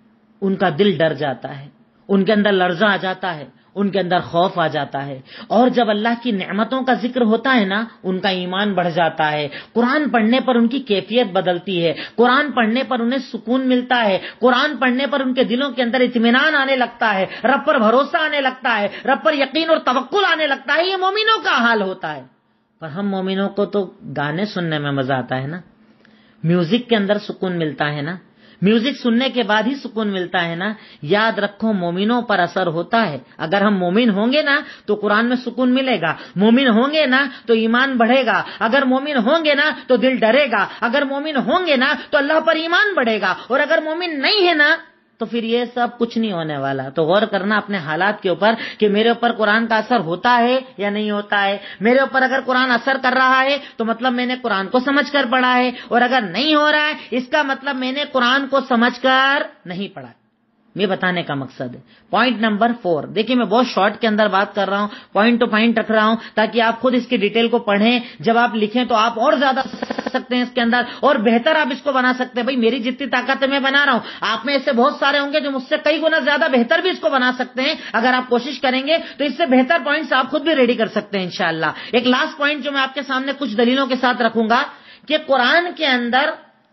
[SPEAKER 1] ان کا دل ڈر جاتا ہے، ان کے اندر لرزہ آ جاتا ہے، ان کے اندر خوف آ جاتا ہے، اور جب اللہ کی نعمتوں کا ذکر ہوتا ہے نا ان کا ایمان بڑھ جاتا ہے۔ قرآن پڑھنے پر ان کی کیفیت بدلتی ہے، قرآن پڑھنے پر انہیں سکون ملتا ہے، قرآن پڑھنے پر ان کے دلوں کے اندر اطمینان آنے لگتا ہے، رب پر بھروسہ آنے لگتا ہے، رب پر یقین اور توکل آنے لگتا ہے۔ یہ مومنوں کا حال ہوتا ہے۔ پر ہم مومنوں کو تو گانے سننے میں مزہ آتا ہے نا، میوزک کے اندر سکون ملتا ہے نا، میوزک سننے کے بعد ہی سکون ملتا ہے نا۔ یاد رکھو مومنوں پر اثر ہوتا ہے۔ اگر ہم مومن ہوں گے نا تو قرآن میں سکون ملے گا، مومن ہوں گے نا تو ایمان بڑھے گا، اگر مومن ہوں گے نا تو دل ڈرے گا، اگر مومن ہوں گے نا تو اللہ پر ایمان بڑھے گا، اور اگر مومن نہیں ہے نا تو پھر یہ سب کچھ نہیں ہونے والا۔ تو غور کرنا اپنے حالات کے اوپر کہ میرے اوپر قرآن کا اثر ہوتا ہے یا نہیں ہوتا ہے۔ میرے اوپر اگر قرآن اثر کر رہا ہے تو مطلب میں نے قرآن کو سمجھ کر پڑھا ہے، اور اگر نہیں ہو رہا ہے اس کا مطلب میں نے قرآن کو سمجھ کر نہیں پڑھا۔ یہ بتانے کا مقصد ہے۔ پوائنٹ نمبر 4، دیکھیں میں بہت شارٹ کے اندر بات کر رہا ہوں، پوائنٹ ٹو پوائنٹ رکھ رہا ہوں تاکہ آپ خود اس کی ڈیٹیل کو پڑھیں، جب آپ لکھیں تو آپ اور زیادہ سکتے ہیں اس کے اندر، اور بہتر آپ اس کو بنا سکتے ہیں۔ بھائی میری جتنی طاقت ہے میں بنا رہا ہوں، آپ میں ایسے بہت سارے ہوں گے جو مجھ سے کئی گنا زیادہ بہتر بھی اس کو بنا سکتے ہیں۔ اگر آپ کوشش کریں گے تو اس سے بہتر پوائنٹس آپ خود بھی ریڈی کر سکتے ہیں انشاءاللہ۔ ایک لاسٹ پوائنٹ جو میں آپ کے سامنے کچھ دلیلوں کے ساتھ رکھوں گا کہ قرآن کے اندر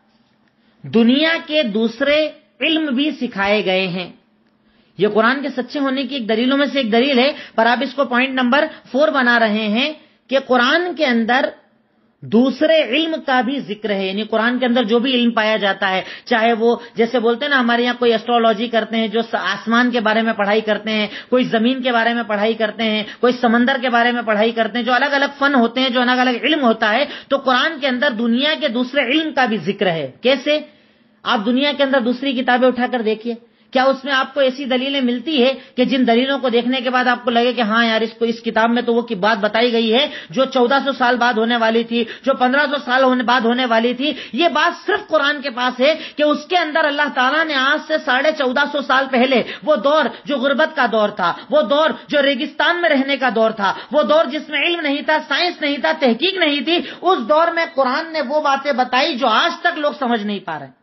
[SPEAKER 1] دنیا کے دوسرے علم بھی سکھائے گئے ہیں۔ یہ قرآن کے سچے ہونے کی ایک دلیلوں میں سے ایک دلیل ہے، پر آپ اس کو پوائنٹ نمبر 4 بنا رہے ہیں کہ قرآن کے اندر دوسرے علم کا بھی ذکر ہے۔ یعنی قرآن کے اندر جو بھی علم پایا جاتا ہے، چاہے وہ جیسے بولتے ہیں نا ہمارے یہاں کوئی ایسٹرولوجی کرتے ہیں جو آسمان کے بارے میں پڑھائی کرتے ہیں، کوئی زمین کے بارے میں پڑھائی کرتے ہیں، کوئی سمندر کے بارے میں پڑھائی کرتے ہیں، جو الگ الگ فن ہوتے ہیں، جو الگ الگ علم ہوتا ہے، تو قرآن کے اندر دنیا کے دوسرے علم کا بھی ذکر ہے۔ کیسے؟ آپ دنیا کے اندر دوسری کتابیں اٹھا کر دیکھیے، کیا اس میں آپ کو ایسی دلیلیں ملتی ہے کہ جن دلیلوں کو دیکھنے کے بعد آپ کو لگے کہ ہاں یار اس کتاب میں تو وہ کی بات بتائی گئی ہے جو 1400 سال بعد ہونے والی تھی، جو 1500 سال بعد ہونے والی تھی۔ یہ بات صرف قرآن کے پاس ہے کہ اس کے اندر اللہ تعالیٰ نے آج سے 1450 سال پہلے وہ دور جو غربت کا دور تھا، وہ دور جو ریگستان میں رہنے کا دور تھا، وہ دور جس میں علم نہیں تھا، سائنس نہیں تھا، تحقیق نہیں تھی، اس دور میں قرآن نے وہ باتیں بتائی جو آج تک لوگ سمجھ نہیں پا رہے۔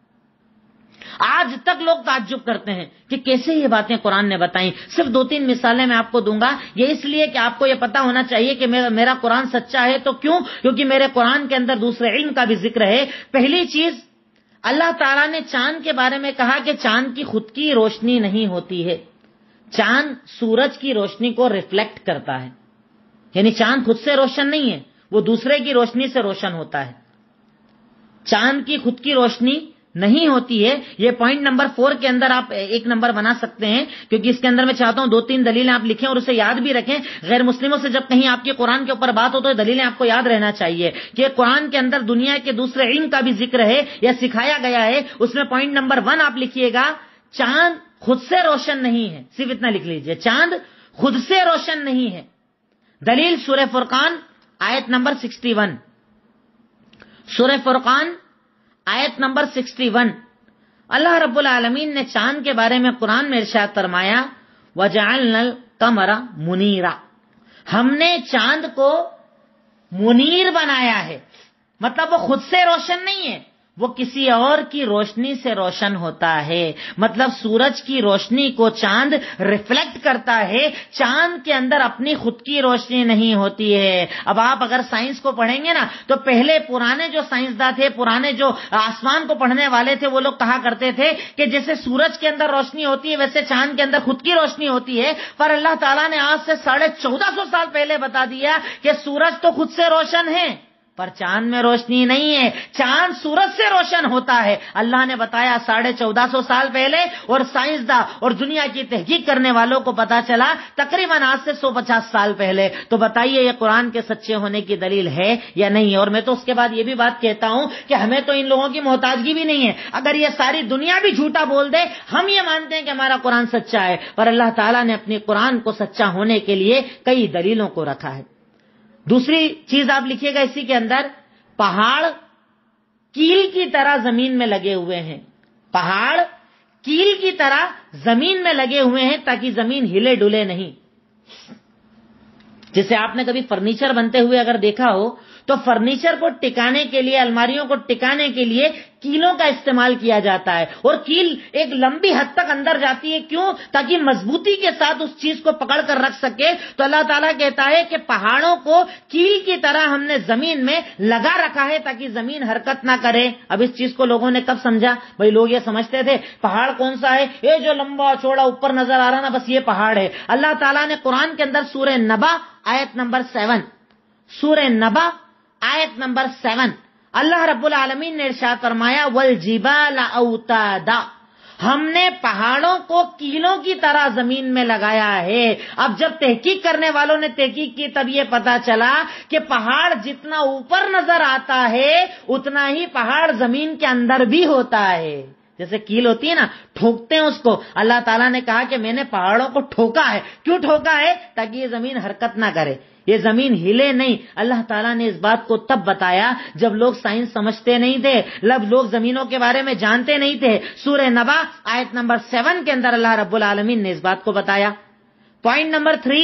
[SPEAKER 1] آج تک لوگ تعجب کرتے ہیں کہ کیسے یہ باتیں قرآن نے بتائیں۔ صرف 2-3 مثالیں میں آپ کو دوں گا، یہ اس لیے کہ آپ کو یہ پتا ہونا چاہیے کہ میرا قرآن سچا ہے۔ تو کیوں؟ کیونکہ میرے قرآن کے اندر دوسرے علم کا بھی ذکر ہے۔ پہلی چیز، اللہ تعالیٰ نے چاند کے بارے میں کہا کہ چاند کی خود کی روشنی نہیں ہوتی ہے، چاند سورج کی روشنی کو ریفلیکٹ کرتا ہے، یعنی چاند خود سے روشن نہیں ہے، وہ دوسرے کی روشنی سے روشن ہوتا ہے۔ چاند کی خود کی روشنی نہیں ہوتی ہے۔ یہ پوائنٹ نمبر 4 کے اندر آپ ایک نمبر بنا سکتے ہیں، کیونکہ اس کے اندر میں چاہتا ہوں 2-3 دلیلیں آپ لکھیں اور اسے یاد بھی رکھیں۔ غیر مسلموں سے جب کہیں آپ کے قرآن کے اوپر بات ہو تو یہ دلیلیں آپ کو یاد رہنا چاہیے کہ قرآن کے اندر دنیا کے دوسرے علم کا بھی ذکر ہے یا سکھایا گیا ہے۔ اس میں پوائنٹ نمبر 1 آپ لکھیے گا، چاند خود سے روشن نہیں ہے۔ صرف اتنا لکھ لیجئے، چاند خود سے روشن نہیں ہے۔ دلیل سورہ فرقان آیت نمبر 61، سورہ فرقان آیت نمبر 61، اللہ رب العالمین نے چاند کے بارے میں قرآن میں ارشاد فرمایا وَجَعَلْنَا الْقَمَرَ مُنِيرًا، ہم نے چاند کو منیر بنایا ہے، مطلب وہ خود سے روشن نہیں ہے، وہ کسی اور کی روشنی سے روشن ہوتا ہے۔ مطلب سورج کی روشنی کو چاند ریفلیکٹ کرتا ہے، چاند کے اندر اپنی خود کی روشنی نہیں ہوتی ہے۔ اب آپ اگر سائنس کو پڑھیں گے نا تو پہلے پرانے جو سائنسداں تھے، پرانے جو آسمان کو پڑھنے والے تھے، وہ لوگ کہا کرتے تھے کہ جیسے سورج کے اندر روشنی ہوتی ہے ویسے چاند کے اندر خود کی روشنی ہوتی ہے۔ پر اللہ تعالیٰ نے آج سے 1450 سال پہلے بتا دیا کہ سورج تو خود سے روشن ہے، پر چاند میں روشنی نہیں ہے، چاند سورج سے روشن ہوتا ہے۔ اللہ نے بتایا 1450 سال پہلے، اور سائنسداں اور دنیا کی تحقیق کرنے والوں کو پتا چلا تقریباً آج سے 150 سال پہلے۔ تو بتائیے یہ قرآن کے سچے ہونے کی دلیل ہے یا نہیں ہے؟ اور میں تو اس کے بعد یہ بھی بات کہتا ہوں کہ ہمیں تو ان لوگوں کی محتاجگی بھی نہیں ہے۔ اگر یہ ساری دنیا بھی جھوٹا بول دے، ہم یہ مانتے ہیں کہ ہمارا قرآن سچا ہے، پر اللہ تعالیٰ نے اپنے قرآن کو سچا ہونے کے لیے کئی دلیلوں کو رکھا ہے۔ دوسری چیز آپ لکھیے گا اسی کے اندر، پہاڑ کیل کی طرح زمین میں لگے ہوئے ہیں، پہاڑ کیل کی طرح زمین میں لگے ہوئے ہیں تاکہ زمین ہلے ڈلے نہیں۔ جسے آپ نے کبھی فرنیچر بنتے ہوئے اگر دیکھا ہو تو فرنیچر کو ٹکانے کے لیے، الماریوں کو ٹکانے کے لیے کیلوں کا استعمال کیا جاتا ہے، اور کیل ایک لمبی حد تک اندر جاتی ہے، کیوں؟ تاکہ مضبوطی کے ساتھ اس چیز کو پکڑ کر رکھ سکے۔ تو اللہ تعالیٰ کہتا ہے کہ پہاڑوں کو کیل کی طرح ہم نے زمین میں لگا رکھا ہے تاکہ زمین حرکت نہ کرے۔ اب اس چیز کو لوگوں نے کب سمجھا؟ بھائی لوگ یہ سمجھتے تھے پہاڑ کون سا ہے، یہ جو لمبا چوڑا اوپر نظر آ رہا نا، بس یہ پہاڑ ہے۔ اللہ تعالیٰ نے قرآن کے اندر سورہ نبا آیت نمبر 7، سورہ نبا آیت نمبر 7، اللہ رب العالمین نے ارشاد فرمایا والجبال اوتادا، ہم نے پہاڑوں کو کیلوں کی طرح زمین میں لگایا ہے۔ اب جب تحقیق کرنے والوں نے تحقیق کی تب یہ پتا چلا کہ پہاڑ جتنا اوپر نظر آتا ہے اتنا ہی پہاڑ زمین کے اندر بھی ہوتا ہے۔ جیسے کیل ہوتی ہے نا، ٹھوکتے ہیں اس کو، اللہ تعالیٰ نے کہا کہ میں نے پہاڑوں کو ٹھوکا ہے۔ کیوں ٹھوکا ہے؟ تاکہ یہ زمین حرکت نہ کرے، یہ زمین ہلے نہیں۔ اللہ تعالیٰ نے اس بات کو تب بتایا جب لوگ سائنس سمجھتے نہیں تھے، جب لوگ زمینوں کے بارے میں جانتے نہیں تھے۔ سورہ نبا آیت نمبر 7 کے اندر اللہ رب العالمین نے اس بات کو بتایا۔ پوائنٹ نمبر 3،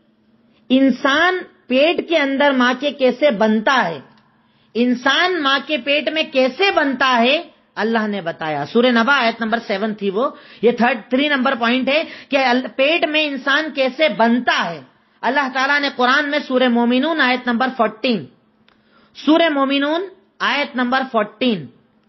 [SPEAKER 1] انسان پیٹ کے اندر ماں کے کیسے بنتا ہے، انسان ماں کے پیٹ میں کیسے بنتا ہے اللہ نے بتایا۔ سورہ نبا آیت نمبر 7 تھی وہ، یہ 3 نمبر پوائنٹ ہے کہ پیٹ میں انسان کیسے بنتا ہے۔ اللہ تعالیٰ نے قرآن میں سورہ مومنون آیت نمبر 14، سورہ مومنون آیت نمبر 14،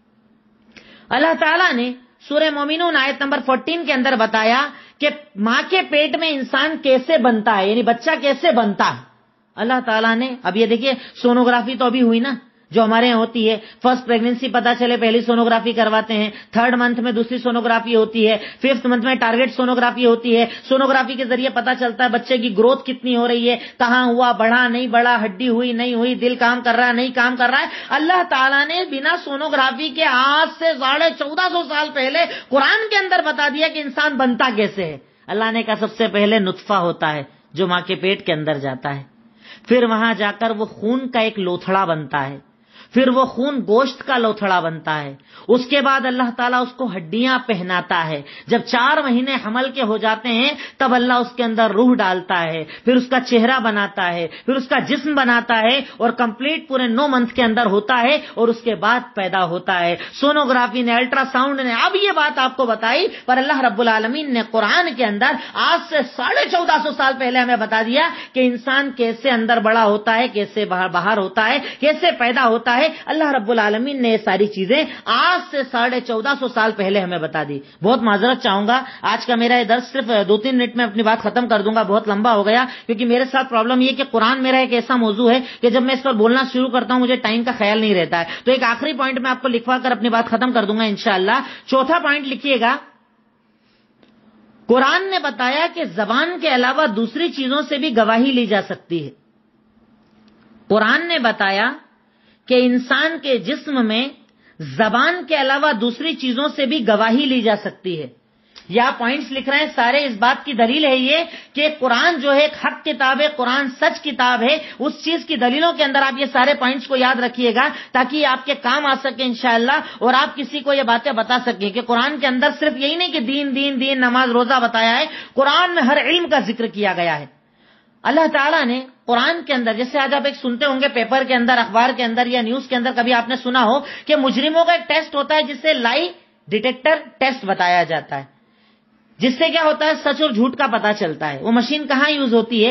[SPEAKER 1] اللہ تعالیٰ نے سورہ مومنون آیت نمبر 14 کے اندر بتایا کہ ماں کے پیٹ میں انسان کیسے بنتا ہے، یعنی بچہ کیسے بنتا ہے۔ اللہ تعالیٰ نے، اب یہ دیکھیے سونوگرافی تو ابھی ہوئی نا جو ہمارے یہاں ہوتی ہے، فرسٹ پریگننسی پتا چلے پہلی سونوگرافی کرواتے ہیں، 3rd منتھ میں دوسری سونوگرافی ہوتی ہے، 5th منتھ میں ٹارگٹ سونوگرافی ہوتی ہے۔ سونوگرافی کے ذریعے پتا چلتا ہے بچے کی گروتھ کتنی ہو رہی ہے، کہاں ہوا، بڑھا نہیں بڑھا، ہڈی ہوئی نہیں ہوئی، دل کام کر رہا ہے نہیں کام کر رہا ہے۔ اللہ تعالیٰ نے بنا سونوگرافی کے آج سے 1450 سال پہلے قرآن کے اندر بتا دیا کہ انسان بنتا کیسے ہے۔ اللہ نے کہا سب سے پہلے نطفہ ہوتا ہے جو ماں کے پیٹ کے اندر جاتا ہے، پھر وہاں جا کر وہ خون کا ایک لوتھڑا بنتا ہے، پھر وہ خون گوشت کا لوتھڑا بنتا ہے، اس کے بعد اللہ تعالیٰ اس کو ہڈیاں پہناتا ہے۔ جب 4 مہینے حمل کے ہو جاتے ہیں تب اللہ اس کے اندر روح ڈالتا ہے، پھر اس کا چہرہ بناتا ہے، پھر اس کا جسم بناتا ہے، اور کمپلیٹ پورے 9 منتھ کے اندر ہوتا ہے، اور اس کے بعد پیدا ہوتا ہے۔ سونوگرافی نے، الٹرا ساؤنڈ نے اب یہ بات آپ کو بتائی، پر اللہ رب العالمین نے قرآن کے اندر آج سے 1450 سال پہلے ہمیں بتا دیا کہ انسان کیسے اندر بڑا ہوتا ہے، کیسے باہر ہوتا ہے، کیسے پیدا ہوتا ہے۔ اللہ رب العالمین نے یہ ساری چیزیں آج سے 1450 سال پہلے ہمیں بتا دی۔ بہت معذرت چاہوں گا، آج کا میرا یہ درس صرف 2-3 منٹ میں اپنی بات ختم کر دوں گا، بہت لمبا ہو گیا، کیونکہ میرے ساتھ پرابلم یہ کہ قرآن میرا ایک ایسا موضوع ہے کہ جب میں اس پر بولنا شروع کرتا ہوں مجھے ٹائم کا خیال نہیں رہتا ہے۔ تو ایک آخری پوائنٹ میں آپ کو لکھوا کر اپنی بات ختم کر دوں گا انشاءاللہ۔ 4تھا پوائنٹ لکھیے گا، قرآن نے بتایا کہ زبان کے علاوہ دوسری چیزوں سے بھی گواہی لی جا سکتی ہے۔ قرآن نے بتایا کہ انسان کے جسم میں زبان کے علاوہ دوسری چیزوں سے بھی گواہی لی جا سکتی ہے۔ یا پوائنٹس لکھ رہے ہیں سارے، اس بات کی دلیل ہے یہ کہ قرآن جو ہے ایک حق کتاب ہے، قرآن سچ کتاب ہے۔ اس چیز کی دلیلوں کے اندر آپ یہ سارے پوائنٹس کو یاد رکھیے گا تاکہ یہ آپ کے کام آ سکے انشاءاللہ، اور آپ کسی کو یہ باتیں بتا سکیں کہ قرآن کے اندر صرف یہی نہیں کہ دین دین دین نماز روزہ بتایا ہے، قرآن میں ہر علم کا ذکر کیا گیا ہے۔ اللہ تعالیٰ نے قرآن کے اندر، جیسے آج آپ ایک سنتے ہوں گے پیپر کے اندر، اخبار کے اندر یا نیوز کے اندر، کبھی آپ نے سنا ہو کہ مجرموں کا ایک ٹیسٹ ہوتا ہے جسے لائی ڈیٹیکٹر ٹیسٹ بتایا جاتا ہے، جس سے کیا ہوتا ہے سچ اور جھوٹ کا پتہ چلتا ہے۔ وہ مشین کہاں یوز ہوتی ہے؟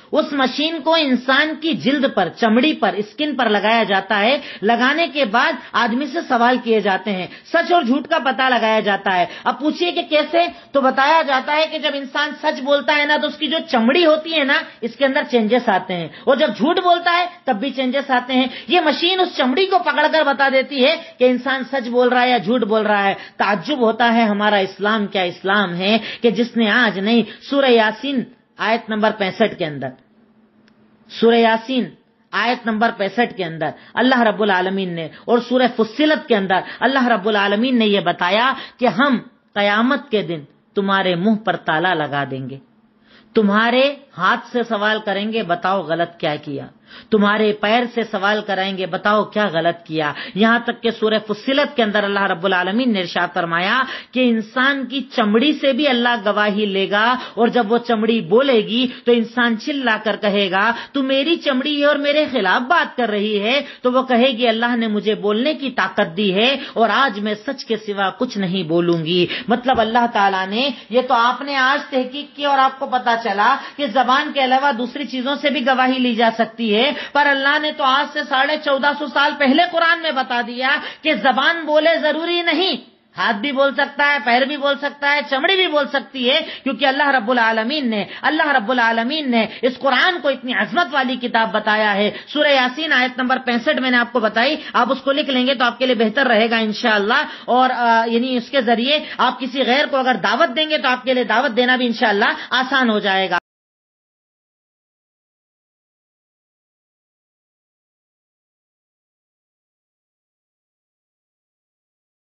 [SPEAKER 1] اس مشین کو انسان کی جلد پر، چمڑی پر، اسکن پر لگایا جاتا ہے. لگانے کے بعد آدمی سے سوال کیے جاتے ہیں، سچ اور جھوٹ کا پتہ لگایا جاتا ہے. اب پوچھئے کہ کیسے؟ تو بتایا جاتا ہے کہ جب انسان سچ بولتا ہے نا تو اس کی جو چمڑی ہوتی ہے نا اس کے اندر چینجز آتے ہیں، اور جب جھوٹ بولتا ہے تب بھی چینجز آتے ہیں. یہ مشین اس چمڑی کو پکڑ کر بتا دیتی ہے کہ انسان سچ بول رہا ہے یا جھوٹ بول رہا ہے. تعجب ہوتا ہے ہمارا اسلام کیا اسلام ہے کہ جس نے آج نہیں، سورہ یاسین آیت نمبر 65 کے اندر، سورہ یاسین آیت نمبر 65 کے اندر اللہ رب العالمین نے، اور سورہ فصلت کے اندر اللہ رب العالمین نے یہ بتایا کہ ہم قیامت کے دن تمہارے منہ پر تالا لگا دیں گے، تمہارے ہاتھ سے سوال کریں گے بتاؤ غلط کیا کیا، تمہارے پیر سے سوال کرائیں گے بتاؤ کیا غلط کیا. یہاں تک کہ سورہ فصلت کے اندر اللہ رب العالمین نے ارشاد فرمایا کہ انسان کی چمڑی سے بھی اللہ گواہی لے گا، اور جب وہ چمڑی بولے گی تو انسان چلا کر کہے گا تو میری چمڑی ہے اور میرے خلاف بات کر رہی ہے، تو وہ کہے گی اللہ نے مجھے بولنے کی طاقت دی ہے اور آج میں سچ کے سوا کچھ نہیں بولوں گی. مطلب اللہ تعالیٰ نے، یہ تو آپ نے آج تحقیق کی اور آپ کو پتا چلا کہ زبان کے علاوہ دوسری چیزوں سے بھی گواہی لی جا سکتی ہے، پر اللہ نے تو آج سے 1450 سال پہلے قرآن میں بتا دیا کہ زبان بولے ضروری نہیں، ہاتھ بھی بول سکتا ہے، پیر بھی بول سکتا ہے، چمڑی بھی بول سکتی ہے، کیونکہ اللہ رب العالمین نے اس قرآن کو اتنی عظمت والی کتاب بتایا ہے. سورہ یاسین آیت نمبر 65 میں نے آپ کو بتائی، آپ اس کو لکھ لیں گے تو آپ کے لیے بہتر رہے گا انشاءاللہ. اور یعنی اس کے ذریعے آپ کسی غیر کو اگر دعوت دیں گے تو آپ کے لیے دعوت دینا بھی انشاءاللہ آسان ہو جائے گا.